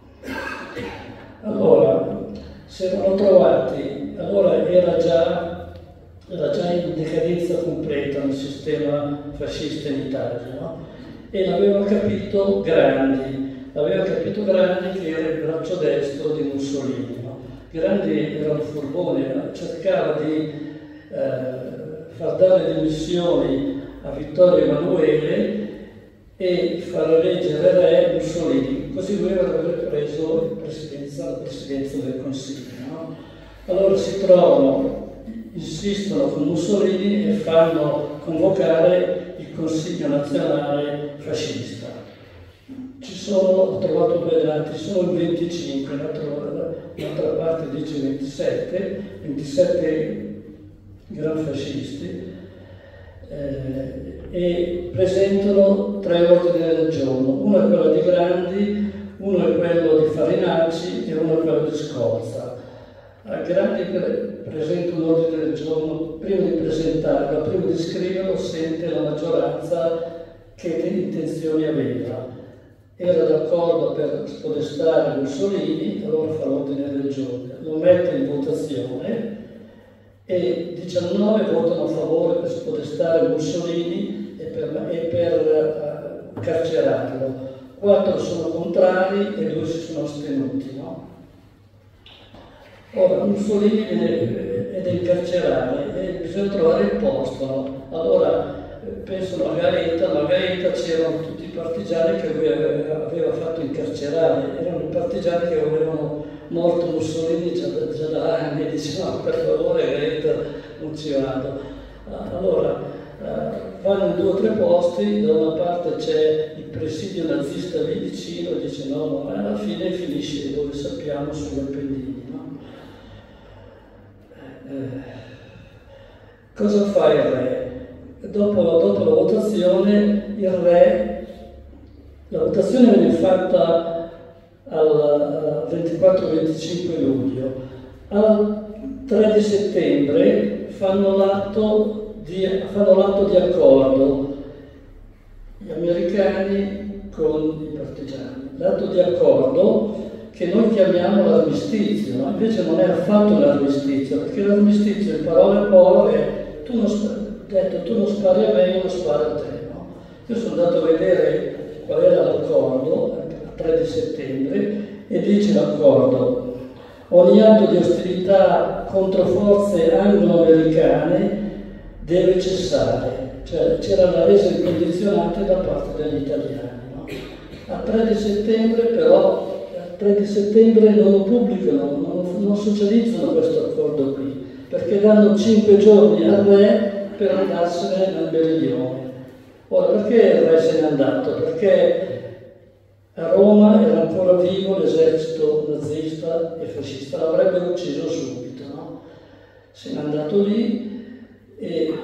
Allora, si erano trovati, allora era già, era già in decadenza completa il sistema fascista in Italia, no? E l'aveva capito Grandi, aveva capito Grandi che era il braccio destro di Mussolini, no? Grandi era un furbone, cercava di eh, far dare le dimissioni a Vittorio Emanuele e far eleggere re Mussolini, così lui avrebbe preso la presidenza, la presidenza del Consiglio. No? Allora si trovano, insistono con Mussolini e fanno convocare il Consiglio nazionale fascista. Ci sono, ho trovato due dati, sono il venticinque, un'altra parte dice ventisette, ventisette gran fascisti, eh, e presentano tre ordini del giorno. Uno è quello di Grandi, uno è quello di Farinacci e uno è quello di Scorza. A Grandi pre presenta un ordine del giorno, prima di presentarlo, prima di scriverlo, sente la maggioranza che intenzioni aveva. Era d'accordo per spodestare Mussolini, allora fa l'ordine del giorno, lo mette in votazione e diciannove votano a favore per spodestare Mussolini e per, e per uh, carcerarlo, quattro sono contrari e due si sono astenuti. No? Ora Mussolini viene, è da incarcerare e bisogna trovare il posto. No? Allora pensano a Gaeta, ma a Gaeta c'erano tutti i partigiani che lui aveva, aveva fatto incarcerare, erano i partigiani che avevano morto Mussolini già, già da anni, dicevano per favore Gaeta non ci vado. Allora vanno in due o tre posti, da una parte c'è il presidio nazista lì vicino, dice no, no, alla fine finisce dove sappiamo, sugli Appennini. No? Eh, cosa fa il re? Dopo, dopo la votazione, il re, la votazione viene fatta al ventiquattro venticinque luglio, al tre di settembre fanno l'atto di, fanno l'atto di accordo gli americani con i partigiani, l'atto di accordo che noi chiamiamo l'armistizio, no? Invece non è affatto l'armistizio, perché l'armistizio in parole povere tu non spari, detto tu non spari a me, io non sparo a te. No? Io sono andato a vedere qual era l'accordo il tre di settembre e dice l'accordo: ogni atto di ostilità contro forze anglo-americane deve cessare, cioè c'era la resa incondizionata da parte degli italiani. No? A tre di settembre però tre di settembre non pubblicano, non, non socializzano questo accordo qui, perché danno cinque giorni al re per andarsene nel meridione. Ora, perché il re se n'è andato? Perché a Roma era ancora vivo l'esercito nazista e fascista, l'avrebbero ucciso subito, no? Se n'è andato lì e,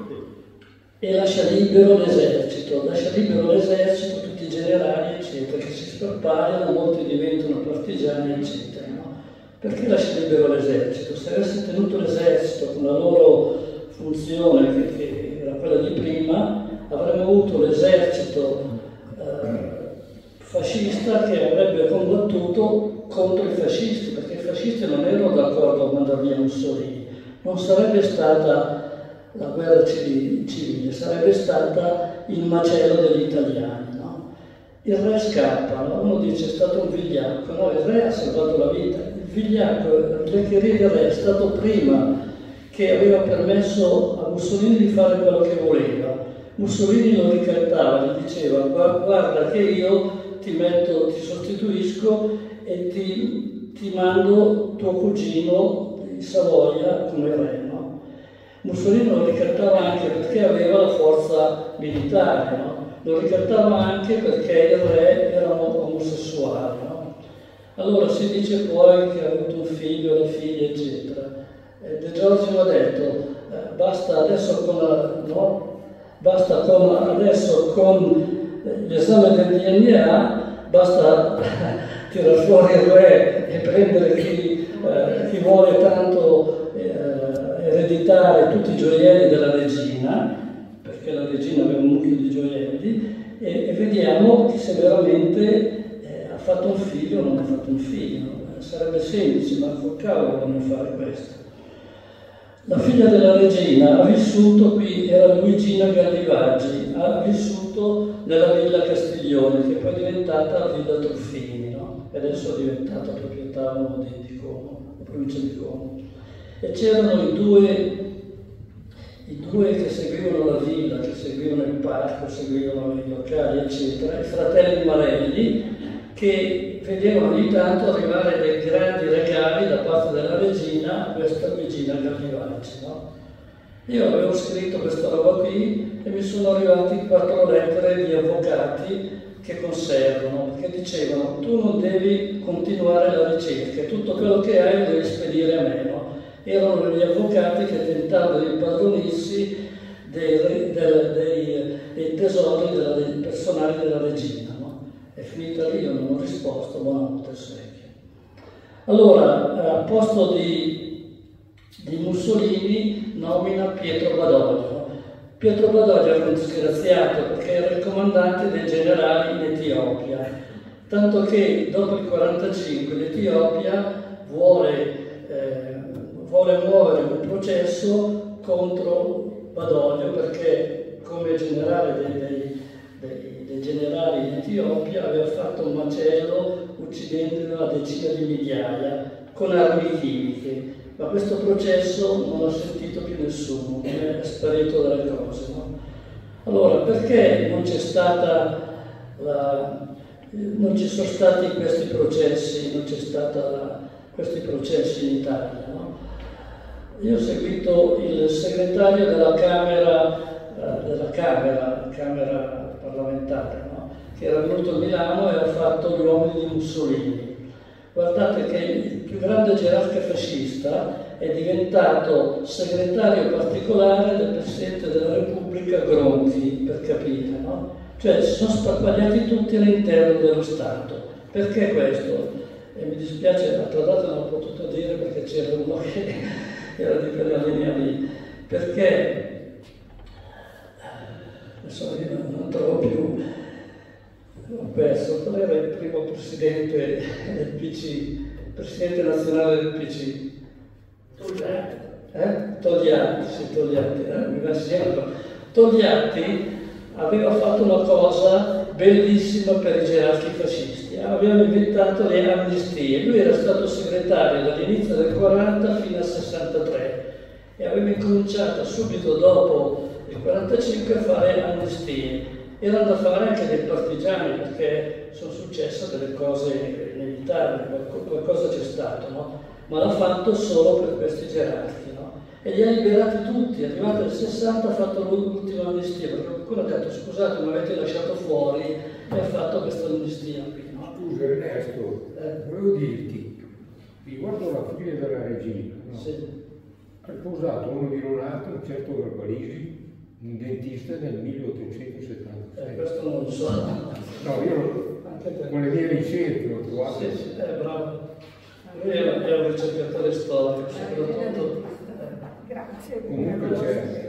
e lascia libero l'esercito, lascia libero l'esercito, tutti i generali, eccetera, che si sparpagliano, molti diventano partigiani, eccetera. No? Perché lascia libero l'esercito? Se avesse tenuto l'esercito con la loro funzione, che, che era quella di prima, avremmo avuto l'esercito eh, fascista che avrebbe combattuto contro i fascisti, perché i fascisti non erano d'accordo a mandare via Mussolini. Non sarebbe stata la guerra civile, sarebbe stata il macello degli italiani. No? Il re scappa, no? Uno dice è stato un vigliacco, no, il re ha salvato la vita. Il vigliacco, il vecchieria del re è stato prima che aveva permesso a Mussolini di fare quello che voleva. Mussolini lo ricattava, gli diceva guarda che io ti metto, ti sostituisco e ti, ti mando tuo cugino di Savoia come re. No? Mussolini lo ricattava anche perché aveva la forza militare, no? Lo ricattava anche perché il re era omosessuale, no? Allora si dice poi che ha avuto un figlio, una figlia, eccetera. E De Giorgio ha detto, eh, basta adesso con la, no? Basta con, adesso con l'esame del D N A, basta tirare fuori il re e prendere chi, eh, chi vuole tanto eh, ereditare tutti i gioielli della regina, perché la regina aveva un mucchio di gioielli, e, e vediamo che se veramente eh, ha fatto un figlio o non ha fatto un figlio. Sarebbe semplice, ma col cavolo vogliono fare questo. La figlia della regina ha vissuto qui, era Luigina Gallivaggi, ha vissuto nella Villa Castiglione, che poi è diventata la Villa Truffini, no? E adesso è diventata proprietà uno di, di Como, la provincia di Como. E c'erano i due, i due che seguivano la villa, che seguivano il parco, seguivano i locali, eccetera, i fratelli Marelli, che vedevano ogni tanto arrivare dei grandi regali da parte della regina a questa Luigina Gallivaggi, no? Io avevo scritto questa roba qui e mi sono arrivati quattro lettere di avvocati che conservano, perché dicevano tu non devi continuare la ricerca, tutto quello che hai lo devi spedire a me, no? Erano gli avvocati che tentavano di impadronirsi dei, dei, dei, dei tesori della, dei personali della regina. È finita lì, io non ho risposto, buonanotte Secchia. Allora, a posto di, di Mussolini nomina Pietro Badoglio. Pietro Badoglio era un disgraziato perché era il comandante dei generali in Etiopia, tanto che dopo il quarantacinque l'Etiopia vuole, eh, vuole muovere un processo contro Badoglio perché come generale dei, dei, dei dei generali in Etiopia aveva fatto un macello uccidendo una decina di migliaia con armi chimiche, ma questo processo non l'ha sentito più nessuno, è sparito dalle cose, no? Allora, perché non c'è stata la, non ci sono stati questi processi, non c'è stata la, questi processi in Italia, no? Io ho seguito il segretario della Camera, eh, della Camera, Camera parlamentare, no? Che era venuto a Milano e ha fatto gli uomini di Mussolini. Guardate che il più grande gerarca fascista è diventato segretario particolare del Presidente della Repubblica Gronchi, per capire, no? Cioè si sono sparpagliati tutti all'interno dello Stato. Perché questo? E mi dispiace, l'altra data non ho potuto dire perché c'era uno che era di quella linea lì. Perché adesso io non trovo più, ho perso, qual era il primo presidente del P C, presidente nazionale del P C? Togliatti. Eh? Togliatti, sì, Togliatti, eh? Mi va sempre. Togliatti aveva fatto una cosa bellissima per i gerarchi fascisti, aveva inventato le amnistie. Lui era stato segretario dall'inizio del quaranta fino al sessantatré e aveva incominciato subito dopo il quarantacinque a fare amnistie. Erano da fare anche dei partigiani perché sono successe delle cose inevitabili, qualcosa c'è stato, no? Ma l'ha fatto solo per questi gerarchi, no? E li ha liberati tutti, è arrivato al sessanta, ha fatto l'ultima amnistia, perché qualcuno ha detto scusate mi avete lasciato fuori e ha fatto questa amnistia qui, no? Scusa Ernesto, eh. volevo dirti, riguardo la figlia della regina, no? Sì. Ha sposato uno di Ronato, un certo Garbalisi, un dentista nel milleottocentosettantasei. Eh, questo non lo so. No, io con le mie ricerche l'ho trovato. Sì, sì, è bravo. Lui è un ricercatore storico, soprattutto. Grazie. Comunque c'è.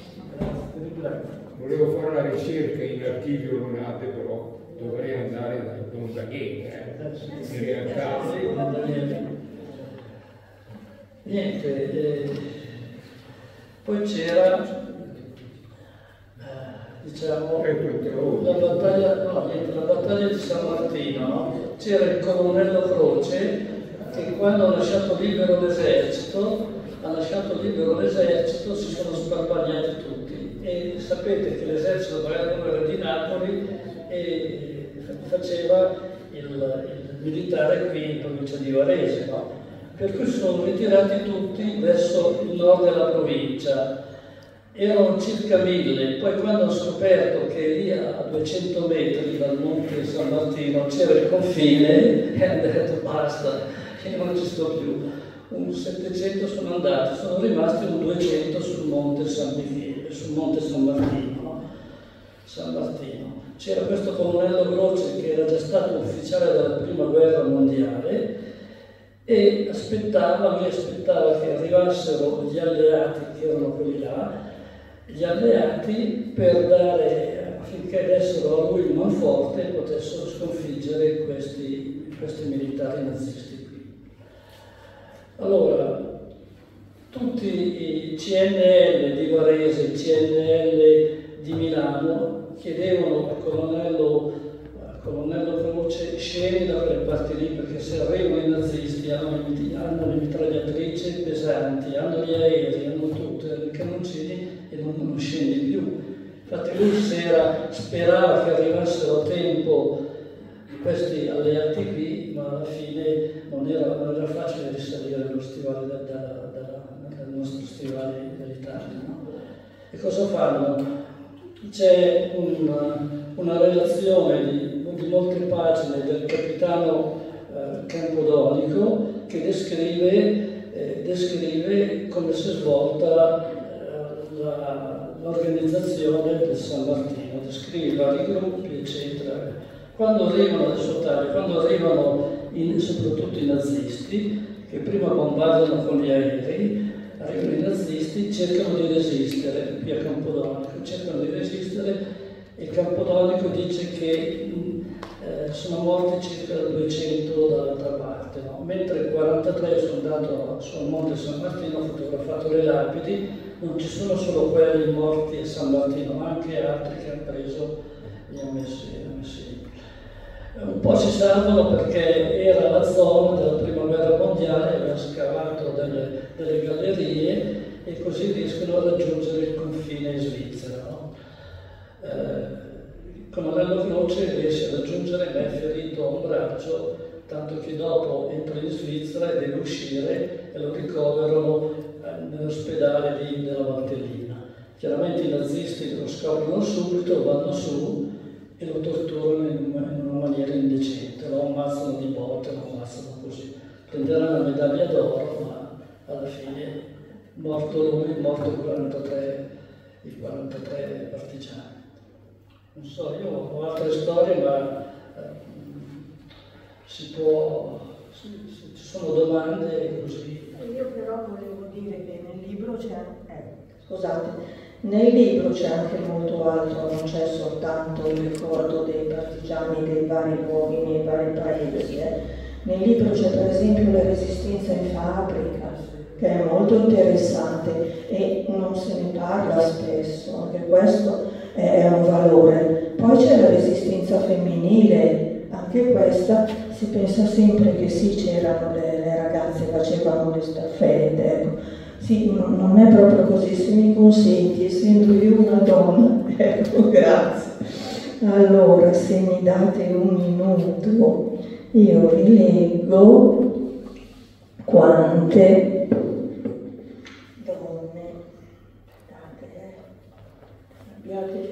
Volevo fare la ricerca in archivio Ronate, però dovrei andare da Don Daniele, eh. In realtà. Niente, eh, poi c'era, eh, diciamo, la battaglia, no, niente, la battaglia di San Martino, no? C'era il colonnello Croce che quando ha lasciato libero l'esercito, ha lasciato libero l'esercito, si sono sparpagliati tutti e sapete che l'esercito era di Napoli e faceva il, il militare qui in provincia di Varese, no? per cui sono ritirati tutti verso il nord della provincia. Erano circa mille, poi quando hanno scoperto che lì a duecento metri dal Monte San Martino c'era il confine, e hanno detto basta, io non ci sto più. Un settecento sono andati, sono rimasti un duecento sul Monte San Michele, sul Monte San Martino. San Martino. C'era questo colonnello Croce che era già stato ufficiale della prima guerra mondiale e aspettava, lui aspettava che arrivassero gli alleati, che erano quelli là, gli alleati per dare, affinché dessero a lui il manforte e potessero sconfiggere questi, questi militari nazisti qui. Allora, tutti i C N L di Varese, il C N L di Milano chiedevano al colonnello, al colonnello Croce: scendi da quelle parti lì, perché se arrivano i nazisti hanno le, hanno le mitragliatrici pesanti, hanno gli aerei, hanno tutto, i cannoncini, e non, non scendi più. Infatti lui sera sperava che arrivassero a tempo questi alleati qui, ma alla fine non era, non era facile risalire lo stivale da, da, da, dal nostro stivale dell'Italia. No? E cosa fanno? C'è una, una relazione di, di molte pagine del capitano eh, Campodonico che descrive, eh, descrive come si è svolta eh, l'organizzazione del San Martino, descrive i vari gruppi, eccetera. Quando arrivano, adesso taglio, quando arrivano in, soprattutto i nazisti, che prima bombardano con gli aerei, arrivano i nazisti, cercano di resistere, qui a Campodonico, cercano di resistere, e Campodonico dice che eh, sono morti circa duecento dall'altra parte, no? Mentre il quarantatré sono andato sul Monte San Martino, ho fotografato le lapidi, non ci sono solo quelli morti a San Martino, ma anche altri che hanno preso, li hanno messi, hanno messi lì. Un po' si salvano perché era la zona della prima guerra mondiale, aveva scavato delle, delle gallerie e così riescono a raggiungere il confine in Svizzera. No? Eh, il colonnello Croce riesce a raggiungere, ma è ferito a un braccio, tanto che dopo entra in Svizzera e deve uscire e lo ricoverano eh, nell'ospedale di, della Valtellina. Chiaramente i nazisti lo scoprono subito, vanno su e lo torturano in una maniera indecente, lo ammazzano di botte, lo ammazzano così. Prenderà una medaglia d'oro, ma alla fine, morto lui, morto il quarantatré, il quarantatré partigiani. Non so, io ho altre storie, ma eh, si può, si, si, ci sono domande così. Io però volevo dire che nel libro c'è, eh, scusate, nel libro c'è anche molto altro, non c'è soltanto il ricordo dei partigiani dei vari luoghi nei vari paesi. Eh. Nel libro c'è per esempio la resistenza in fabbrica, che è molto interessante e non se ne parla spesso, anche questo è un valore. Poi c'è la resistenza femminile, anche questa si pensa sempre che sì, c'erano le, le ragazze che facevano le staffette, ecco. Sì, no, non è proprio così, se mi consenti, essendo io una donna, ecco, grazie. Allora, se mi date un minuto, io vi leggo quante donne, date, eh, abbiate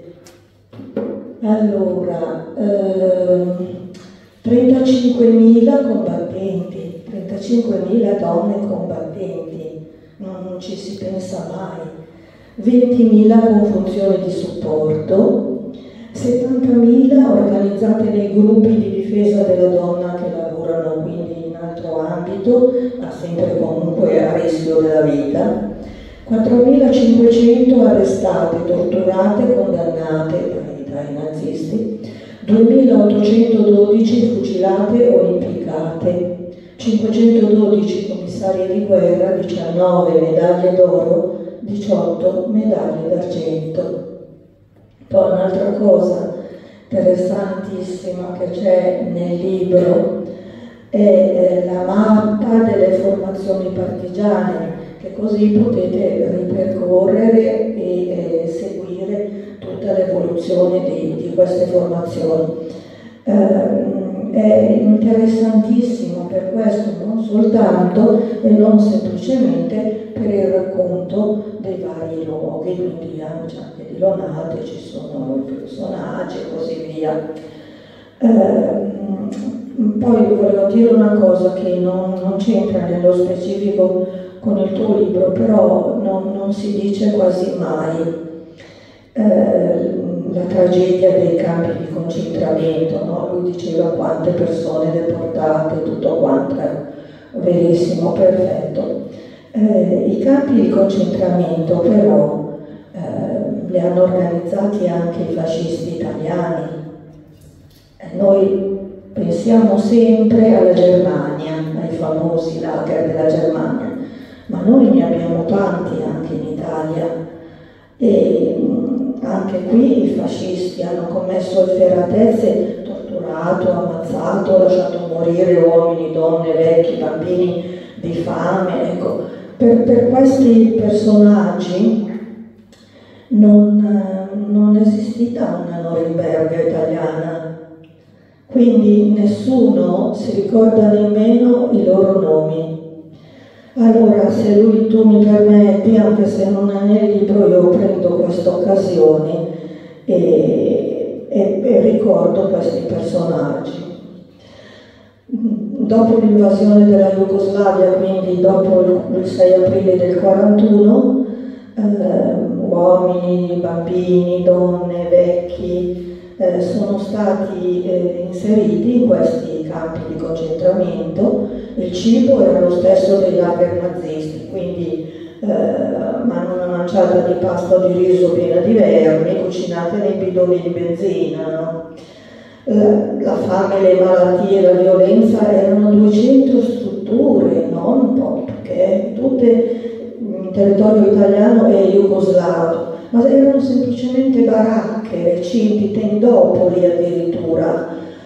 fede. Allora, ehm, trentacinquemila combattenti, trentacinquemila donne combattenti. Non, non ci si pensa mai, ventimila con funzioni di supporto, settantamila organizzate nei gruppi di difesa della donna che lavorano quindi in altro ambito, ma sempre comunque a rischio della vita, quattromilacinquecento arrestate, torturate, condannate dai, dai nazisti, duemilaottocentododici fucilate o impiccate, cinquecentododici commissari di guerra, diciannove medaglie d'oro, diciotto medaglie d'argento. Poi un'altra cosa interessantissima che c'è nel libro è la mappa delle formazioni partigiane, che così potete ripercorrere e eh, seguire tutta l'evoluzione di, di queste formazioni. Eh, è interessantissimo per questo, non soltanto e non semplicemente per il racconto dei vari luoghi, quindi anche di Lonate ci sono i personaggi e così via. Eh, poi volevo dire una cosa che non, non c'entra nello specifico con il tuo libro, però non, non si dice quasi mai. Eh, la tragedia dei campi di concentramento, no? Lui diceva quante persone deportate, tutto quanto, è verissimo, perfetto. Eh, I campi di concentramento però eh, li hanno organizzati anche i fascisti italiani. Eh, noi pensiamo sempre alla Germania, ai famosi lager della Germania, ma noi ne abbiamo tanti anche in Italia. E anche qui i fascisti hanno commesso efferatezze, torturato, ammazzato, lasciato morire uomini, donne, vecchi, bambini di fame. Ecco, per, per questi personaggi non, non è esistita una Norimberga italiana, quindi nessuno si ricorda nemmeno i loro nomi. Allora, se lui, tu mi permetti, anche se non è nel libro, io prendo questa occasione e, e, e ricordo questi personaggi. Dopo l'invasione della Jugoslavia, quindi dopo il, il sei aprile del quarantuno, eh, uomini, bambini, donne, vecchi eh, sono stati eh, inseriti in questi campi di concentramento. Il cibo era lo stesso dei lager nazisti, quindi eh, una manciata di pasta o di riso piena di vermi, cucinate nei bidoni di benzina, no? La, la fame, le malattie, la violenza erano duecento strutture, non poche, tutte in territorio italiano e jugoslavo, ma erano semplicemente baracche, recinti, tendopoli addirittura,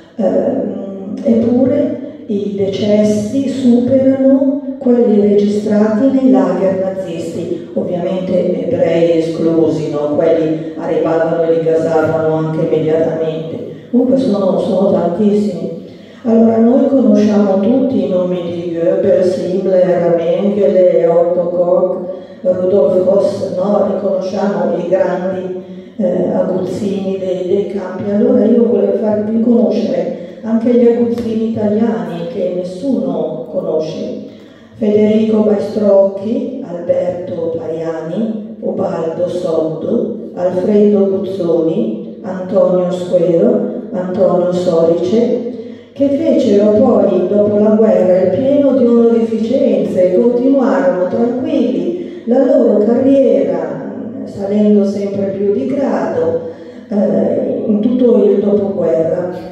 eh, eppure i decessi superano quelli registrati nei lager nazisti, ovviamente ebrei esclusi, no? Quelli arrivavano e li gasavano anche immediatamente. Comunque sono, sono tantissimi. Allora noi conosciamo tutti i nomi di Goebbels, Himmler, Mengele, Otto Koch, Rudolf Höss, no? Riconosciamo i grandi eh, aguzzini dei, dei campi. Allora io volevo farvi conoscere anche gli aguzzini italiani che nessuno conosce: Federico Baistrocchi, Alberto Pariani, Ubaldo Soddo, Alfredo Guzzoni, Antonio Squero, Antonio Sorice, che fecero poi dopo la guerra il pieno di onorificenze e continuarono tranquilli la loro carriera, salendo sempre più di grado eh, in tutto il dopoguerra.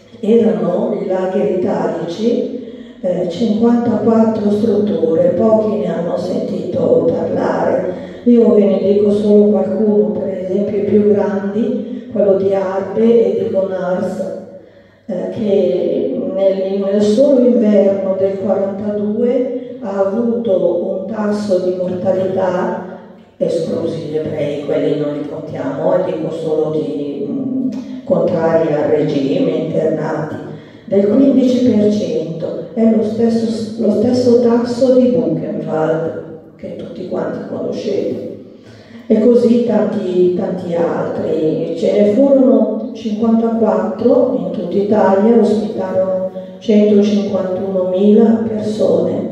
Erano i lager italici, eh, cinquantaquattro strutture, pochi ne hanno sentito parlare. Io ve ne dico solo qualcuno, per esempio i più grandi, quello di Arbe e di Gonars, eh, che nel, nel solo inverno del quarantadue ha avuto un tasso di mortalità, esclusi gli ebrei, quelli non li contiamo, e dico solo di mh, contrari al regime, internati, del quindici per cento, è lo stesso, lo stesso tasso di Buchenwald, che tutti quanti conoscete, e così tanti, tanti altri. Ce ne furono cinquantaquattro in tutta Italia, ospitarono centocinquantunomila persone.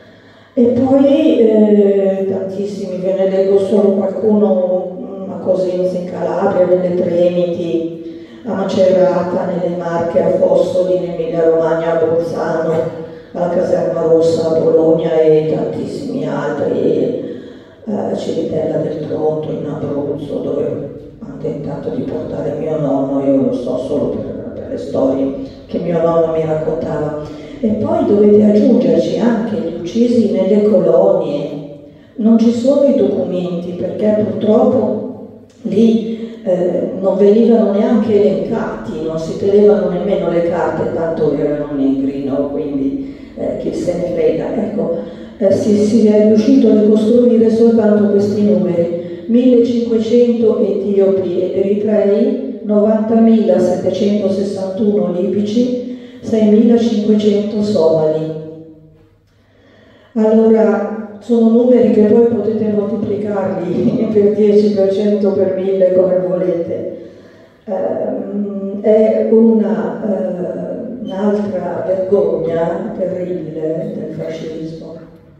E poi eh, tantissimi, ve ne leggo solo qualcuno: a Cosenza in Calabria, nelle Tremiti, a Macerata, nelle Marche, a Fossoli, in Emilia Romagna, a Bolzano, alla Caserma Rossa, a Bologna e tantissimi altri, a Cividella del Tronto, in Abruzzo, dove hanno tentato di portare mio nonno. Io lo so solo per, per le storie che mio nonno mi raccontava. E poi dovete aggiungerci anche gli uccisi nelle colonie. Non ci sono i documenti perché purtroppo lì eh, non venivano neanche elencati, non si tenevano nemmeno le carte, tanto erano negri, no? Quindi eh, chi se ne frega. Ecco, eh, si, si è riuscito a ricostruire soltanto questi numeri: millecinquecento etiopi ed eritrei, novantamilasettecentosessantuno libici, seimilacinquecento somali. Allora, sono numeri che poi potete moltiplicarli per dieci, per cento, per mille, come volete. Um, è una, uh, un'altra vergogna terribile del fascismo.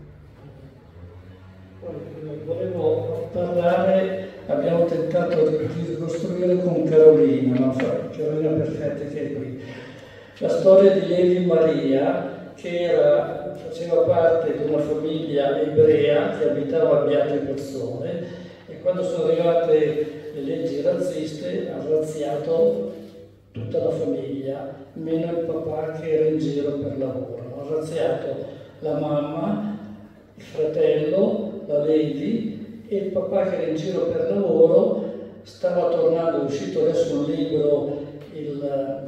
Volevo parlare, abbiamo tentato di ricostruire con Carolina, no? Carolina Perfetta che è qui, la storia di Levi Maria, che era, faceva parte di una famiglia ebrea che abitava a Beate Persone, e quando sono arrivate le leggi razziste ha razziato tutta la famiglia, meno il papà che era in giro per lavoro. Ha razziato la mamma, il fratello, la Levi, e il papà che era in giro per lavoro. Stava tornando, è uscito adesso un libro, il,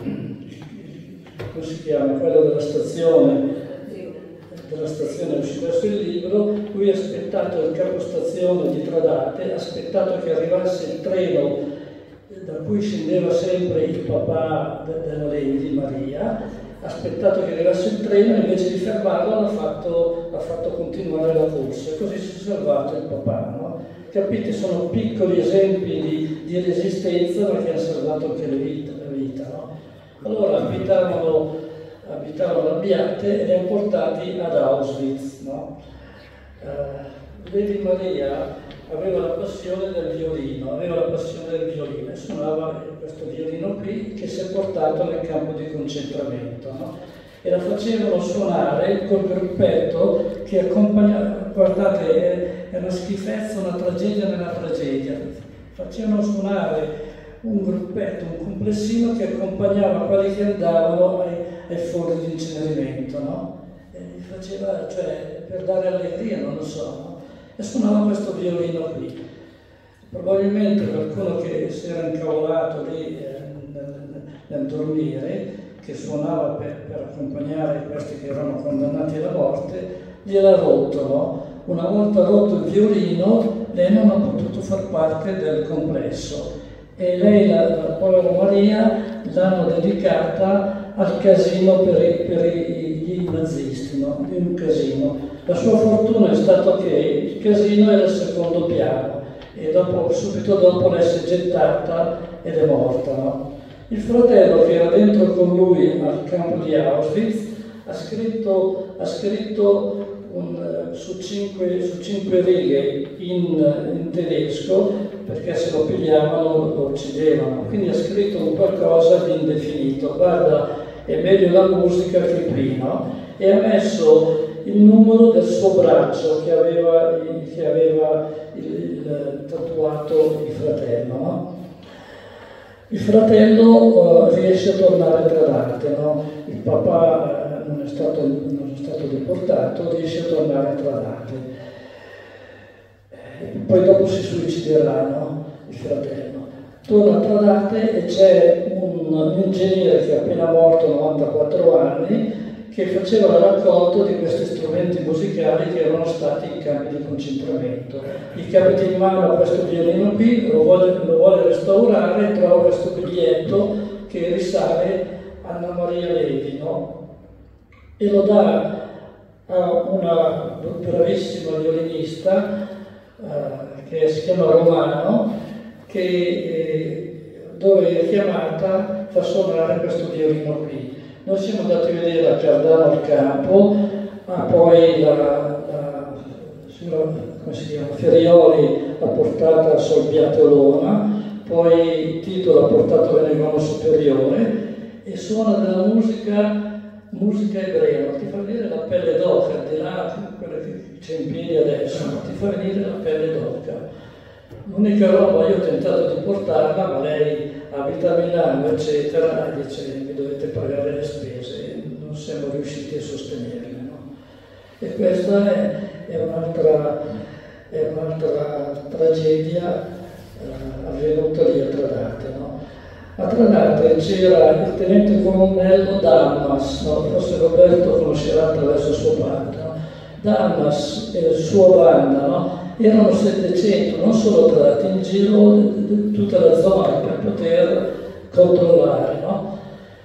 come si chiama, quello della stazione, della stazione è uscito adesso il libro. Lui ha aspettato il capostazione di Tradate, ha aspettato che arrivasse il treno da cui scendeva sempre il papà della Levi, Maria, ha aspettato che arrivasse il treno e invece di fermarlo l'ha fatto, ha fatto continuare la corsa, e così si è salvato il papà, no? Capite, sono piccoli esempi di, di resistenza, ma che hanno salvato anche la vita, la vita, no? Allora abitavano, abitavano a Beate e li hanno portati ad Auschwitz, no? Uh, Levi Maria aveva la passione del violino, aveva la passione del violino e suonava questo violino qui che si è portato nel campo di concentramento, no? E la facevano suonare col gruppetto che accompagnava, guardate, è, è una schifezza, una tragedia nella tragedia, facevano suonare un gruppetto, un complessino che accompagnava quelli che andavano ai, ai forni di incenerimento, no? E li faceva, cioè, per dare allegria, non lo so, no? E suonava questo violino qui. Probabilmente qualcuno che si era incavolato lì eh, nel, nel dormire, che suonava per, per accompagnare questi che erano condannati alla morte, gliel'ha rotto, no? Una volta rotto il violino, lei non ha potuto far parte del complesso. E lei, la, la povera Maria, l'hanno dedicata al casino per, i, per i, i nazisti, no? Di un casino. La sua fortuna è stato che il casino era al secondo piano e dopo, subito dopo lei si è gettata ed è morta, no? Il fratello che era dentro con lui al campo di Auschwitz ha scritto, ha scritto un, su, cinque, su cinque righe in, in tedesco, perché se lo pigliavano lo uccidevano, quindi ha scritto un qualcosa di indefinito. Guarda, è meglio la musica che qui, no? E ha messo il numero del suo braccio che aveva, che aveva il, il tatuato il fratello, no? Il fratello uh, riesce a tornare a Tradate, no? Il papà uh, non, è stato, non è stato deportato, riesce a tornare a Tradate. Eh, poi dopo si suiciderà, no? Il fratello. Torna a Tradate e c'è un, un ingegnere che è appena morto, novantaquattro anni, che faceva la raccolta di questi strumenti musicali che erano stati in campi di concentramento. Gli capita in mano questo violino qui, lo vuole, lo vuole restaurare e trova questo biglietto che risale a Anna Maria Levi, no? E lo dà a una bravissima violinista eh, che si chiama Romano, che eh, dove è chiamata fa suonare questo violino qui. Noi siamo andati a vedere a Cardano al campo, ma poi la, la signora, come si chiama, Ferrioli l'ha portata a Solbiatolona, poi Tito l'ha portato a Venegono Superiore e suona della musica, musica ebrea, ti fa venire la pelle d'oca, al di là quella che c'è in piedi adesso, ti fa venire la pelle d'oca. L'unica roba, io ho tentato di portarla, ma lei abita a Milano, eccetera, e dice mi dovete pagare le spese, non siamo riusciti a sostenerle, no? E questa è, è un'altra è un'altra tragedia eh, avvenuta lì a Tradate, no? A Tradate c'era il tenente colonnello Dammas, no? Forse Roberto conoscerà attraverso suo padre, no? Dammas e la sua banda, no? Erano settecento, non solo Tradate, in giro di tutta la zona per poter controllare, no?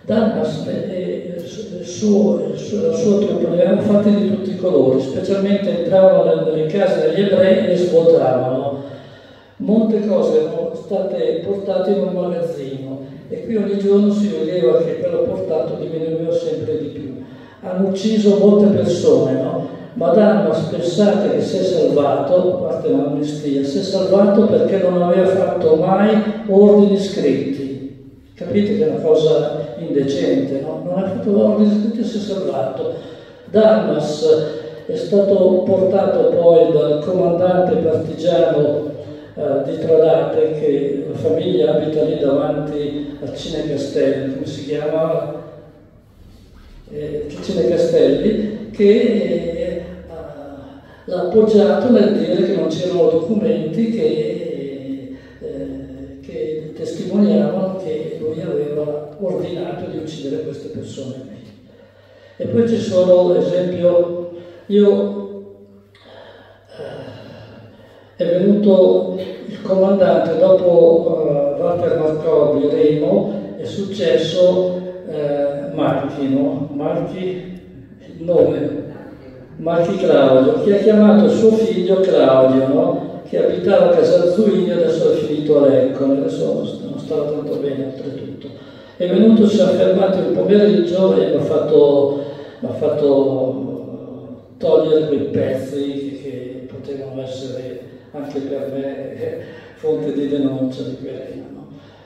Dalmas e il suo, il suo, la sua truppa li avevano fatti di tutti i colori, specialmente entravano nelle case degli ebrei e li svuotavano. Molte cose erano state portate in un magazzino e qui ogni giorno si vedeva che quello portato diminuiva sempre di più. Hanno ucciso molte persone, no? Ma Dalmas, pensate che si è salvato, a parte l'amnistia, si è salvato perché non aveva fatto mai ordini scritti. Capite che è una cosa indecente, no? Non ha fatto ordini scritti e si è salvato. Dalmas è stato portato poi dal comandante partigiano eh, di Tradate, che la famiglia abita lì davanti al Cine Castelli, come si chiama? Eh, Cine Castelli, che eh, l'ha appoggiato nel dire che non c'erano documenti che, eh, che testimoniavano che lui aveva ordinato di uccidere queste persone qui. E poi ci sono, ad esempio, io eh, è venuto il comandante dopo uh, Walter Marconi, Remo, è successo eh, Marchi, no? Marchi, il nome, Marchi Claudio, che ha chiamato suo figlio Claudio, no? Che abitava a Casalzuini e adesso è finito a Lecco, adesso non stava tanto bene oltretutto. È venuto, si è fermato il pomeriggio e mi ha fatto, mi ha fatto togliere quei pezzi che potevano essere anche per me eh, fonte di denuncia di querela. No?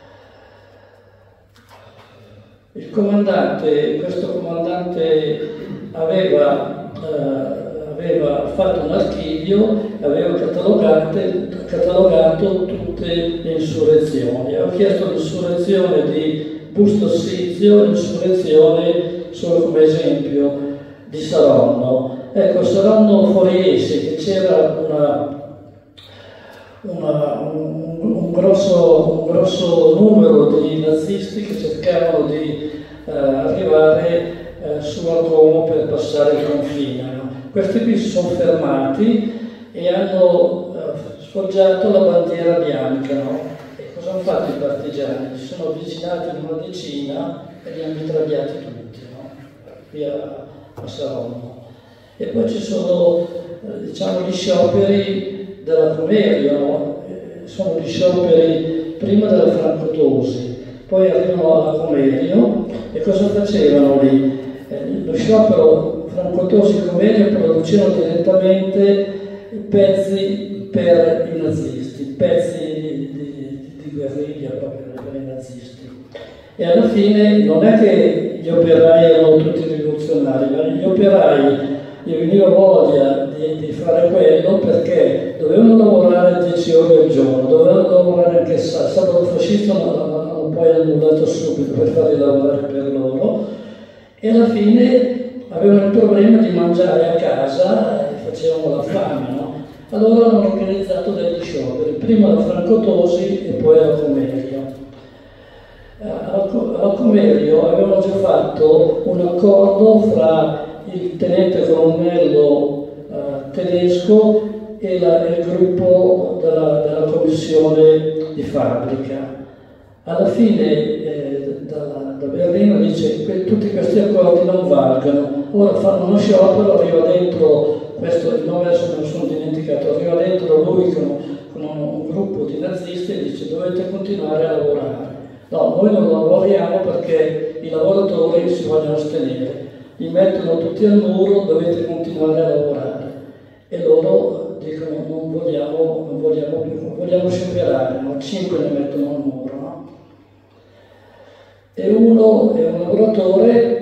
Il comandante, questo comandante aveva, eh, aveva fatto un archivio, aveva catalogato tutte le insurrezioni. Ho chiesto l'insurrezione di Busto Sizio, l'insurrezione solo come esempio di Saronno. Ecco, Saronno Foriesi, che c'era una, una, un, un, grosso, un grosso numero di nazisti che cercavano di eh, arrivare eh, su a Como per passare il confine. No? Questi qui si sono fermati e hanno eh, sfoggiato la bandiera bianca. No? Cosa hanno fatto i partigiani? Si sono avvicinati in una decina e li hanno mitragliati tutti, no? Qui a, a Saronno. E poi ci sono, eh, diciamo, gli scioperi della Comerio, no? eh, sono gli scioperi prima della Franco-Tosi, poi arrivano alla Comerio e cosa facevano lì? Eh, lo sciopero Franco-Tosi-Comerio producevano direttamente pezzi per i nazisti, pezzi guerriglia proprio per i nazisti. E alla fine non è che gli operai erano tutti rivoluzionari, ma gli operai gli veniva voglia di, di fare quello perché dovevano lavorare dieci ore al giorno, dovevano lavorare anche il sabato fascista, non l'hanno poi annullato subito per farli lavorare per loro, e alla fine avevano il problema di mangiare a casa e facevano la fame, no? Allora hanno organizzato degli scioperi, prima alla Franco-Tosi e poi alla Comerio. Alla Comerio avevano già fatto un accordo fra il tenente colonnello eh, tedesco e, la, e il gruppo della, della commissione di fabbrica. Alla fine eh, da, da Berlino dice che tutti questi accordi non valgono, ora fanno uno sciopero, arriva dentro questo, il nome adesso me lo sono dimenticato, arriva dentro lui con, con un, un gruppo di nazisti e dice dovete continuare a lavorare. No, noi non lavoriamo perché i lavoratori si vogliono astenere, li mettono tutti al muro, dovete continuare a lavorare. E loro dicono non vogliamo, non vogliamo più, non vogliamo scioperare, no? Cinque ne mettono al muro, no? E uno è un lavoratore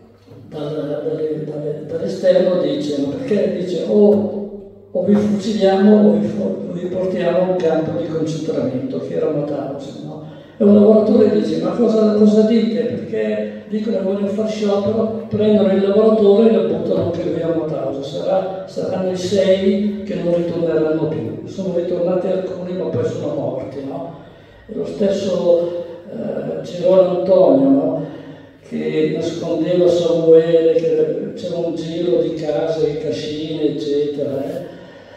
dall'esterno dice, ma perché dice o, o vi fuciliamo o vi, vi portiamo a un campo di concentramento, che era Mauthausen, no? E un lavoratore dice, ma cosa, cosa dite? Perché dicono che vogliono fare sciopero, prendono il lavoratore e lo buttano anche via a Mauthausen. Sarà, saranno i sei che non ritorneranno più. Sono ritornati alcuni, ma poi sono morti, no? E lo stesso eh, Girolamo Antonio, no? Che nascondeva Samuele, che c'era un giro di case, cascine, eccetera, eh,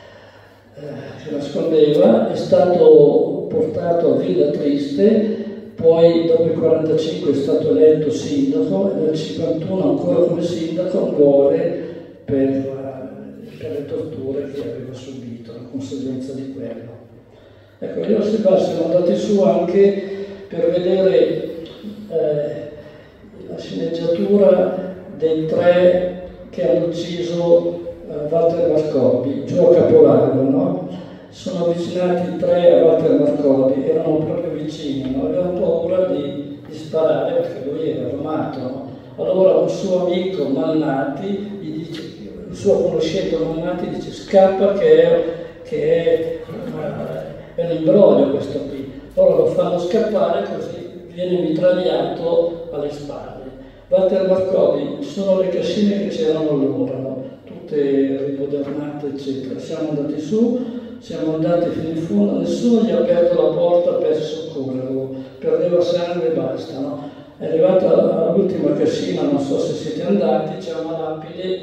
eh, che nascondeva, è stato portato a Villa Triste poi dopo il quarantacinque è stato eletto sindaco e nel cinquantuno ancora come sindaco muore per, per le torture che aveva subito, la conseguenza di quello. Ecco, io e Sebastiano siamo andati su anche per vedere eh, la sceneggiatura dei tre che hanno ucciso eh, Walter Marcobi, giù a Capolargo, no? Sono avvicinati tre a Walter Marcobi, erano proprio vicini, no? Avevano paura di, di sparare perché lui era armato, no? Allora un suo amico Malnati, gli dice, il suo conoscente Malnati dice scappa che è, che è, è un imbroglio questo qui. Allora lo fanno scappare così viene mitragliato alle spalle. Walter Marcobi, ci sono le cascine che c'erano allora, no? Tutte rimodernate eccetera. Siamo andati su, siamo andati fino in fondo, nessuno gli ha aperto la porta per soccorrerlo, perdeva sangue e basta, no? È arrivato all'ultima cascina, non so se siete andati, c'è una lapide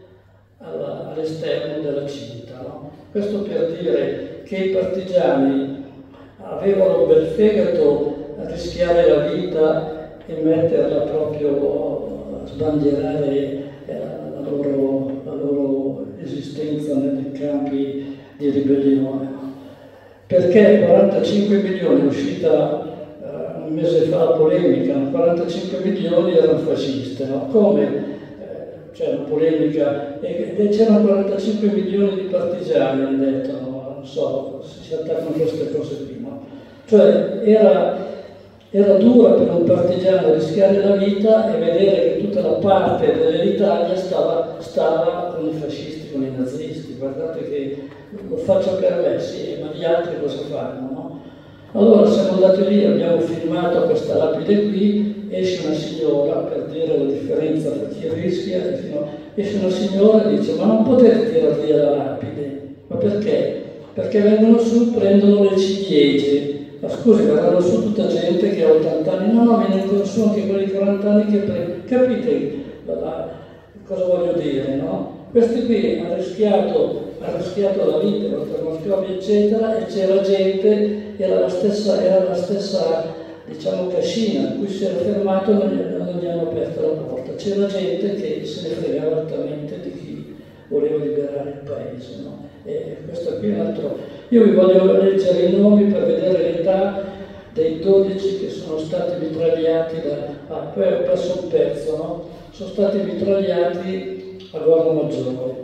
all'esterno della cinta, no? Questo per dire che i partigiani avevano un bel fegato a rischiare la vita e metterla proprio a sbandierare la loro, la loro esistenza nei campi di ribellione. Perché quarantacinque milioni, è uscita uh, un mese fa la polemica, quarantacinque milioni erano fasciste, no? Come? Eh, c'è una polemica, e, e c'erano quarantacinque milioni di partigiani, hanno detto, no? Non so, si attaccano queste cose qui, no? Cioè era... Era dura per un partigiano rischiare la vita e vedere che tutta la parte dell'Italia stava, stava con i fascisti, con i nazisti. Guardate che lo faccio per me, sì, ma gli altri cosa fanno, no? Allora siamo andati lì, abbiamo filmato questa lapide qui, esce una signora, per dire la differenza tra chi rischia, esce una signora e dice ma non potete tirare via la lapide. Ma perché? Perché vengono su, prendono le ciliegie. Ma scusi, verranno su tutta gente che ha ottanta anni, no, no, vengono su anche quelli di quaranta anni che prendono. Capite la, la, cosa voglio dire, no? Questi qui hanno rischiato, hanno rischiato la vita, Walter Marcobi, eccetera, e c'era gente, era la stessa, era la stessa diciamo, cascina, in cui si era fermato e non gli, non gli hanno aperto la porta. C'era gente che se ne fregava altamente di chi voleva liberare il paese, no? E questo qui è un altro. Io vi voglio leggere i nomi per vedere l'età dei dodici che sono stati mitragliati da... Ah, poi ho perso un pezzo, no? Sono stati mitragliati a Guarda Maggiore.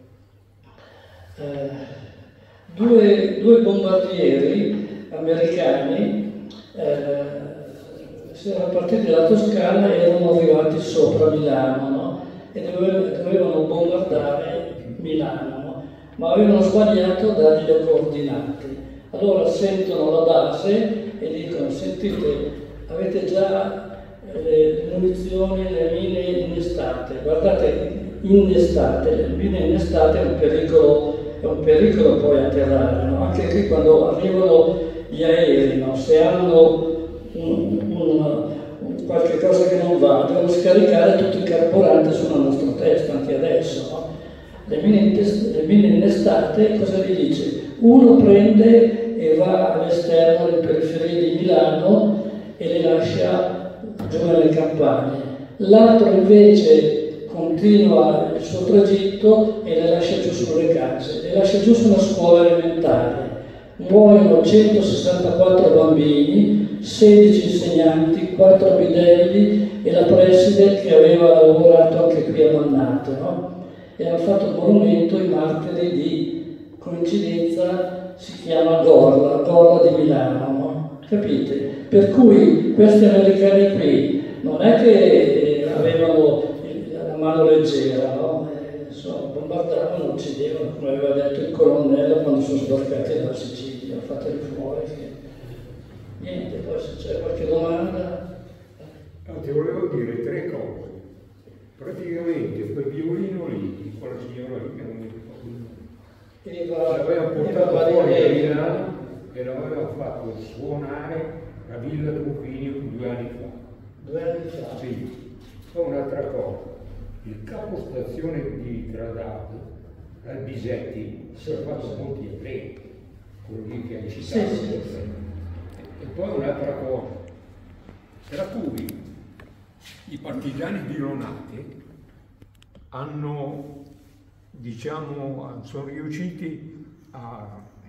Eh, due, due bombardieri americani eh, si erano partiti dalla Toscana e erano arrivati sopra Milano, no? E dovevano, dovevano bombardare Milano. Ma avevano sbagliato a dargli le coordinate. Allora sentono la base e dicono, sentite, avete già le munizioni, le mine innestate. Guardate, innestate, le mine innestate è un pericolo, è un pericolo poi atterrare, no? Anche qui quando arrivano gli aerei, no? Se hanno un, un, un, qualche cosa che non va, devono scaricare tutto il carburante sulla nostra testa, anche adesso, no? Le mine, le mine innestate, cosa gli dice? Uno prende e va all'esterno, alle periferie di Milano e le lascia giù nelle campagne. L'altro invece continua il suo tragitto e le lascia giù sulle case, le lascia giù su una scuola elementare. Muoiono centosessantaquattro bambini, sedici insegnanti, quattro bidelli e la preside che aveva lavorato anche qui a Mannate, no? E hanno fatto un monumento ai martiri di coincidenza, si chiama Gorla, Gorla di Milano, no? Capite? Per cui questi americani qui non è che eh, avevano la mano leggera, no? Eh, insomma, bombardavano, uccidevano, come aveva detto il colonnello quando sono sbarcati dalla Sicilia, fateli fuori. Che... Niente, poi se c'è qualche domanda... No, ti volevo dire tre cose. Praticamente quel violino lì, quella signora lì che non mi ricordo, l'aveva portato fuori da Milano e l'aveva fatto suonare a Villa Trufini due anni fa. Due anni fa? Sì. Poi un'altra cosa, il capostazione di Gradato, Albisetti, si è fatto Ponti e Treni, quello lì che hai citato. Sì, sì. E poi un'altra cosa, Tra cui i partigiani di Lonate hanno, diciamo, sono riusciti a,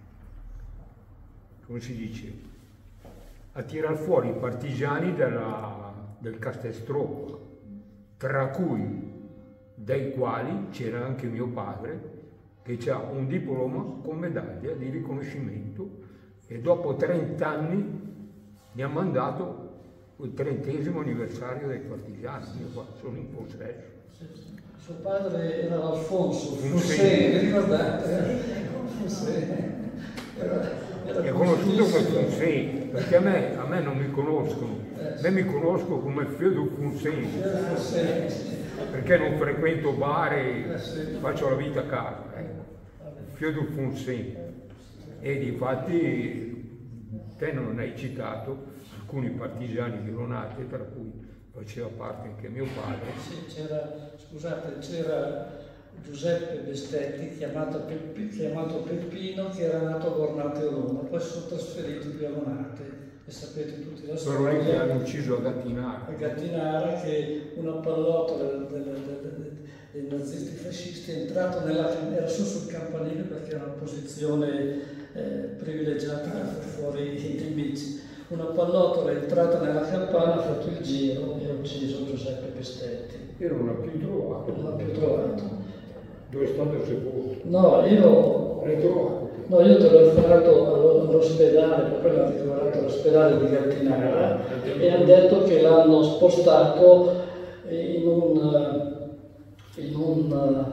come si dice, a tirar fuori i partigiani della, del Castelstroppa, tra cui dai quali c'era anche mio padre, che ha un diploma con medaglia di riconoscimento, e dopo trenta anni mi ha mandato il trentesimo anniversario dei partigiani. Io qua sono in possesso. Suo padre era Alfonso Funsen, vi ricordate? Funsen. È conosciuto come Funsen, perché a me, a me non mi conoscono, a me mi conosco come Feudo Funsen, perché non frequento bar e faccio la vita a casa. Eh. Feudo Funsen. E difatti te non hai citato alcuni partigiani di Lonate, tra cui faceva parte anche mio padre. Sì, c'era, scusate, c'era Giuseppe Bestetti, chiamato, Peppi, chiamato Peppino, che era nato a Gornate Roma, poi sono trasferiti qui a Lonate, e sapete tutti la storia. Però lei che hanno ucciso a Gattinara. A Gattinara, che una pallottola del, del, del, dei nazisti fascisti è entrato nella, era su sul campanile perché era una posizione eh, privilegiata per far fuori i nemici. Una pallottola è entrata nella campana, ha fatto il giro e ha ucciso Giuseppe Bestetti. E non l'ha più trovato. Non l'ha più trovato. Dove è stato sepolto? No, io, L'hai trovato? no, io te l'ho fatto all'ospedale, poi l'ho ricoverato all'ospedale di Gattinara e hanno detto che l'hanno spostato in un, in un,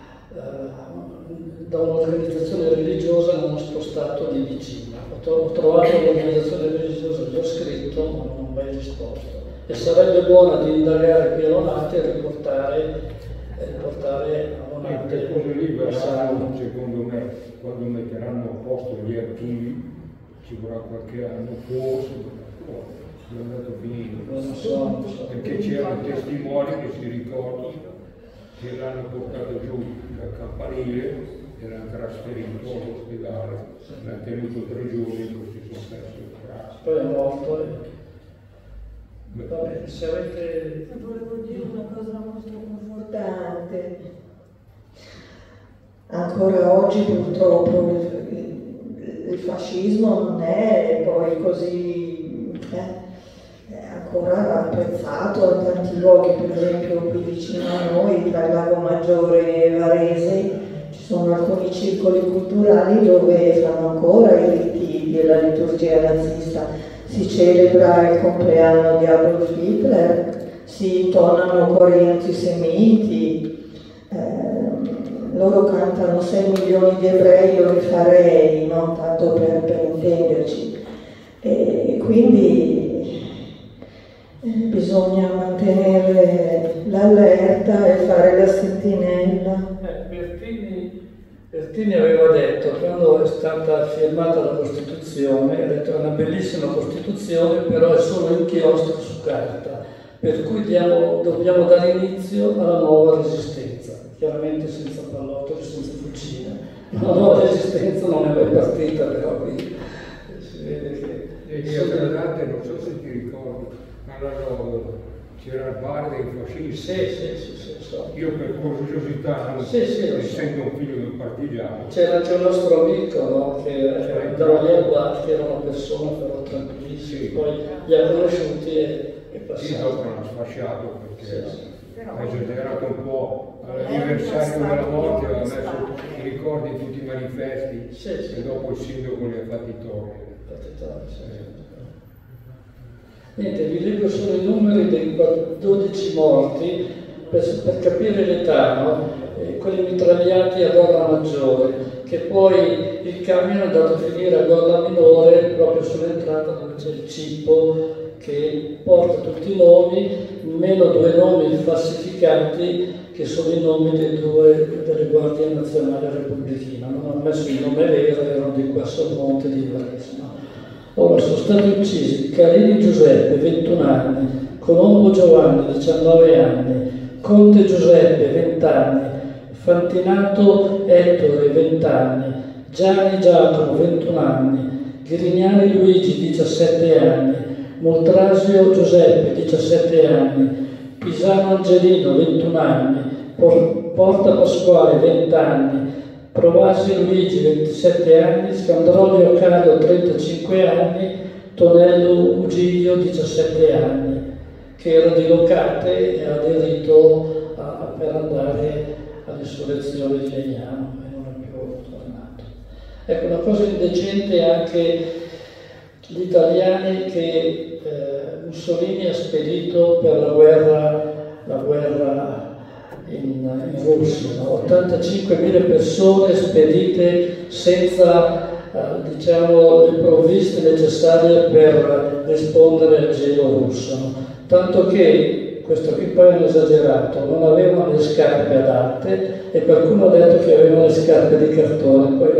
uh, da un'organizzazione religiosa, l'hanno spostato di vicino. Ho trovato l'organizzazione religiosa, gli ho scritto, ma non ho mai risposto. E sarebbe buona di indagare qui a Lonate e riportare, e riportare a Lonate. Queste cose lì verranno, secondo me, quando metteranno a posto gli archivi, ci vorrà qualche anno, forse, è andato finito. Non so, non so. Perché c'erano testimoni che si ricordano che l'hanno portato giù dal campanile e l'hanno trasferito all'ospedale, l'hanno tenuto tre giorni e poi si sono persi il braccio. Poi è morto e... Va bene, se avete... Volevo dire una cosa molto confortante. Ancora oggi purtroppo il, il fascismo non è poi così... Eh, è ancora apprezzato in tanti luoghi, per esempio qui vicino a noi, tra il Lago Maggiore e Varese, ci sono alcuni circoli culturali dove fanno ancora i riti della liturgia nazista. Si celebra il compleanno di Adolf Hitler, si intonano cori antisemiti, eh, loro cantano sei milioni di ebrei, io li farei, no? Tanto per, per intenderci. E quindi eh, bisogna mantenere l'allerta e fare la sentinella. Pertini aveva detto, quando è stata firmata la Costituzione, ha detto è una bellissima Costituzione, però è solo inchiostro su carta, per cui diamo, dobbiamo dare inizio alla nuova resistenza, chiaramente senza pallottole, senza fucile. La nuova resistenza non è mai partita, però qui si vede che... E lì a Gradate, non so se ti ricordi, allora, c'era il bar dei fascisti. Sì, sì, sì, sì, so. Io per curiosità, non, sì, sì, essendo un figlio del partigiano. C'era anche un nostro amico, no? Che andava lì al bar, che era una persona però tranquillissima, sì. Poi li ha conosciuti e, e passato. Sì, dopo l'ha sfasciato perché sì, sì. ha esagerato un po'. All'anniversario della morte aveva messo i ricordi di tutti i manifesti, sì, sì. E dopo il sindaco li ha fatti togliere. Niente, vi leggo solo i numeri dei dodici morti per, per capire l'età, no? Eh, quelli mitragliati a Gorla Maggiore, che poi il camion è andato a finire a Gorla Minore, proprio sull'entrata dove c'è il cippo che porta tutti i nomi, meno due nomi falsificati che sono i nomi dei due delle Guardie Nazionali Repubblichina. Non hanno messo il nome vero, erano di qua sul monte di Varese. Ora sono stati uccisi Carini Giuseppe, ventuno anni, Colombo Giovanni, diciannove anni, Conte Giuseppe, venti anni, Fantinato Ettore, venti anni, Gianni Giacomo, ventuno anni, Grignani Luigi, diciassette anni, Moltrasio Giuseppe, diciassette anni, Pisano Angelino, ventuno anni, Porta Pasquale, venti anni, Provasi Luigi, ventisette anni, Scandrolio Cado, trentacinque anni, Tonello Ugiglio, diciassette anni, che era di Locate e ha aderito a, a, per andare all'insurrezione di Legnano e non è più tornato. Ecco, una cosa indecente è anche gli italiani che eh, Mussolini ha spedito per la guerra, la guerra in, in Russia, no? ottantacinquemila persone spedite senza eh, diciamo, le provviste necessarie per rispondere al gelo russo, no? Tanto che, questo qui poi hanno esagerato, non avevano le scarpe adatte e qualcuno ha detto che avevano le scarpe di cartone. Poi,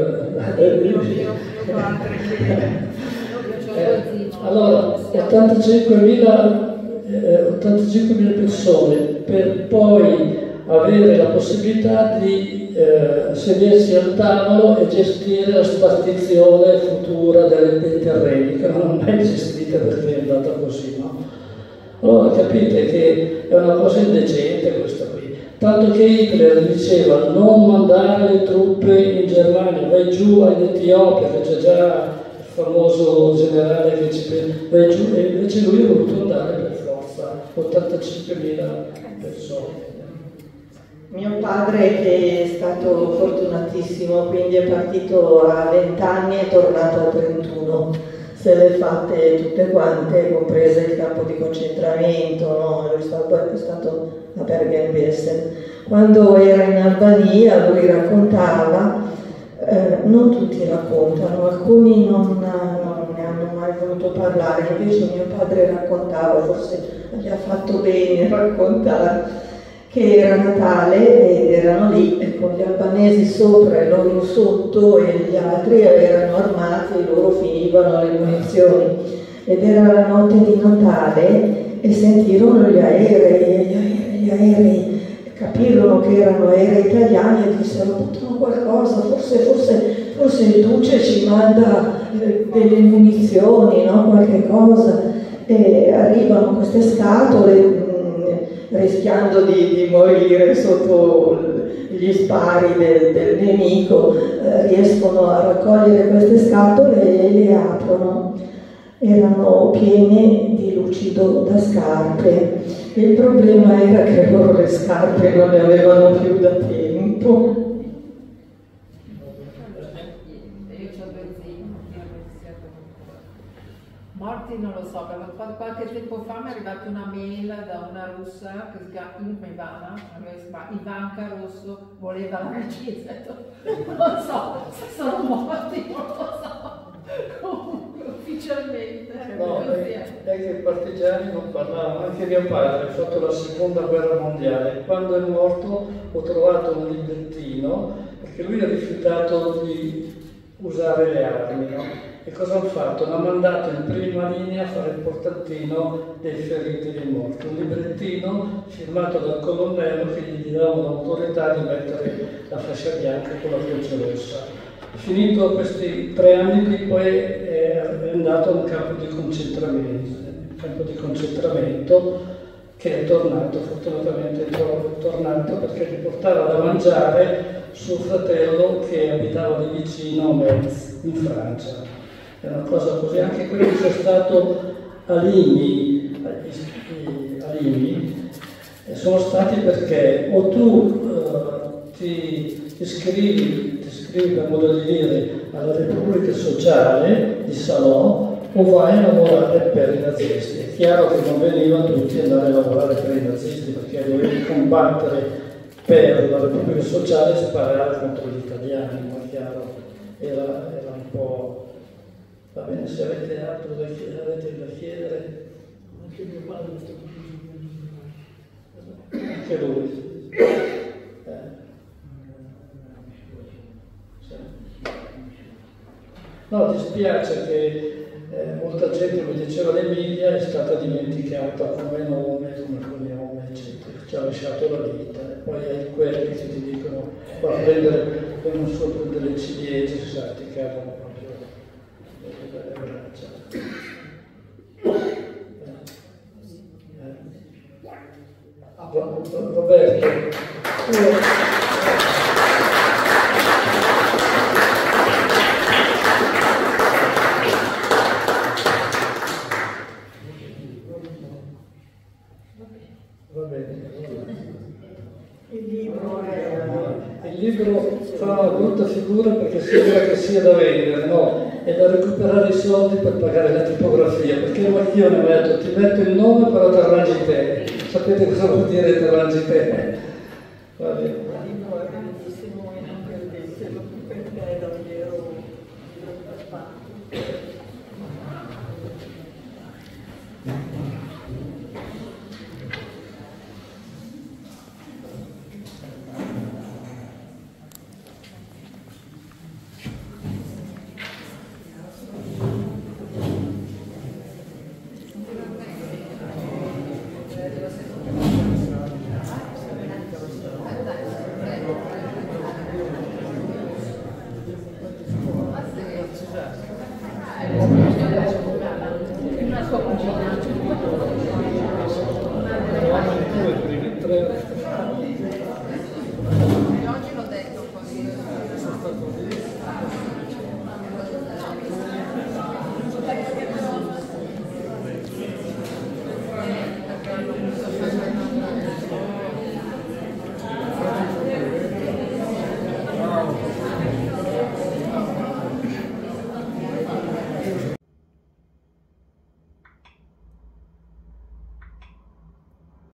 eh, allora, ottantacinquemila persone per poi avere la possibilità di eh, sedersi al tavolo e gestire la spartizione futura dei, dei terreni, che non è mai gestita perché è andata così, no? Allora capite che è una cosa indecente questa qui. Tanto che Hitler diceva non mandare le truppe in Germania, vai giù in Etiopia, che c'è già il famoso generale che ci vai giù, e invece lui ha voluto andare per forza, ottantacinquemila persone. Mio padre, che è stato fortunatissimo, quindi è partito a venti anni e è tornato a trentuno, se le fatte tutte quante, comprese il campo di concentramento, no? Lui è stato, è stato a Bergen-Belsen. Quando era in Albania lui raccontava, eh, non tutti raccontano, alcuni non, non ne hanno mai voluto parlare, invece mio padre raccontava, forse gli ha fatto bene raccontare, che era Natale ed erano lì e con gli albanesi sopra e loro sotto e gli altri erano armati e loro finivano le munizioni ed era la notte di Natale e sentirono gli aerei, gli aerei, gli aerei capirono che erano aerei italiani e dissero facciamo qualcosa, forse, forse, forse il Duce ci manda delle munizioni, no? Qualche cosa, e arrivano queste scatole rischiando di, di morire sotto gli spari del, del nemico, eh, riescono a raccogliere queste scatole e le aprono. Erano piene di lucido da scarpe. Il problema era che loro le scarpe non le avevano più da tempo. Morti non lo so, però qualche tempo fa mi è arrivata una mail da una russa che si chiama Ivana, Ivanka Rosso, voleva la regina, non so se sono morti, non lo so, comunque ufficialmente. No, è, è che i partigiani non parlavano, anche mio padre ha fatto la seconda guerra mondiale, quando è morto ho trovato un librettino, perché lui ha rifiutato di usare le armi, no? E cosa hanno fatto? L'hanno mandato in prima linea a fare il portantino dei feriti e dei morti. Un librettino firmato dal colonnello che gli dava l'autorità di mettere la fascia bianca con la croce rossa. Finito questi tre anni qui poi è andato a un campo di concentramento, un campo di concentramento che è tornato, fortunatamente è tornato perché gli portava da mangiare suo fratello che abitava lì vicino a Metz, in Francia. È una cosa così, anche quello che è stato a Limini, a Limini sono stati perché o tu uh, ti iscrivi, ti iscrivi per modo di dire alla Repubblica Sociale di Salò o vai a lavorare per i nazisti. È chiaro che non veniva tutti andare a lavorare per i nazisti perché dovevi combattere per la Repubblica Sociale e sparare contro gli italiani, ma chiaro, era, era un po'... Va bene, se avete altro da chiedere, avete da chiedere, anche mio padre sta qui. Anche lui. Eh. Sì. No, dispiace che eh, molta gente mi diceva l'Emilia è stata dimenticata come nome, come cognome, eccetera. Ci ha lasciato la vita. E poi hai quelli che ti dicono, va a prendere, non so, prendere le ciliegie, sa, ti cagano proprio le braccia. Roberto. Va bene. Il libro è... Il libro fa una brutta figura perché sembra che sia da vendere, no? È da recuperare i soldi per pagare la tipografia, perché il Macchione mi ha detto ti metto il nome però ti arrangi te. Sapete cosa vuol dire ti arrangi te? Va bene.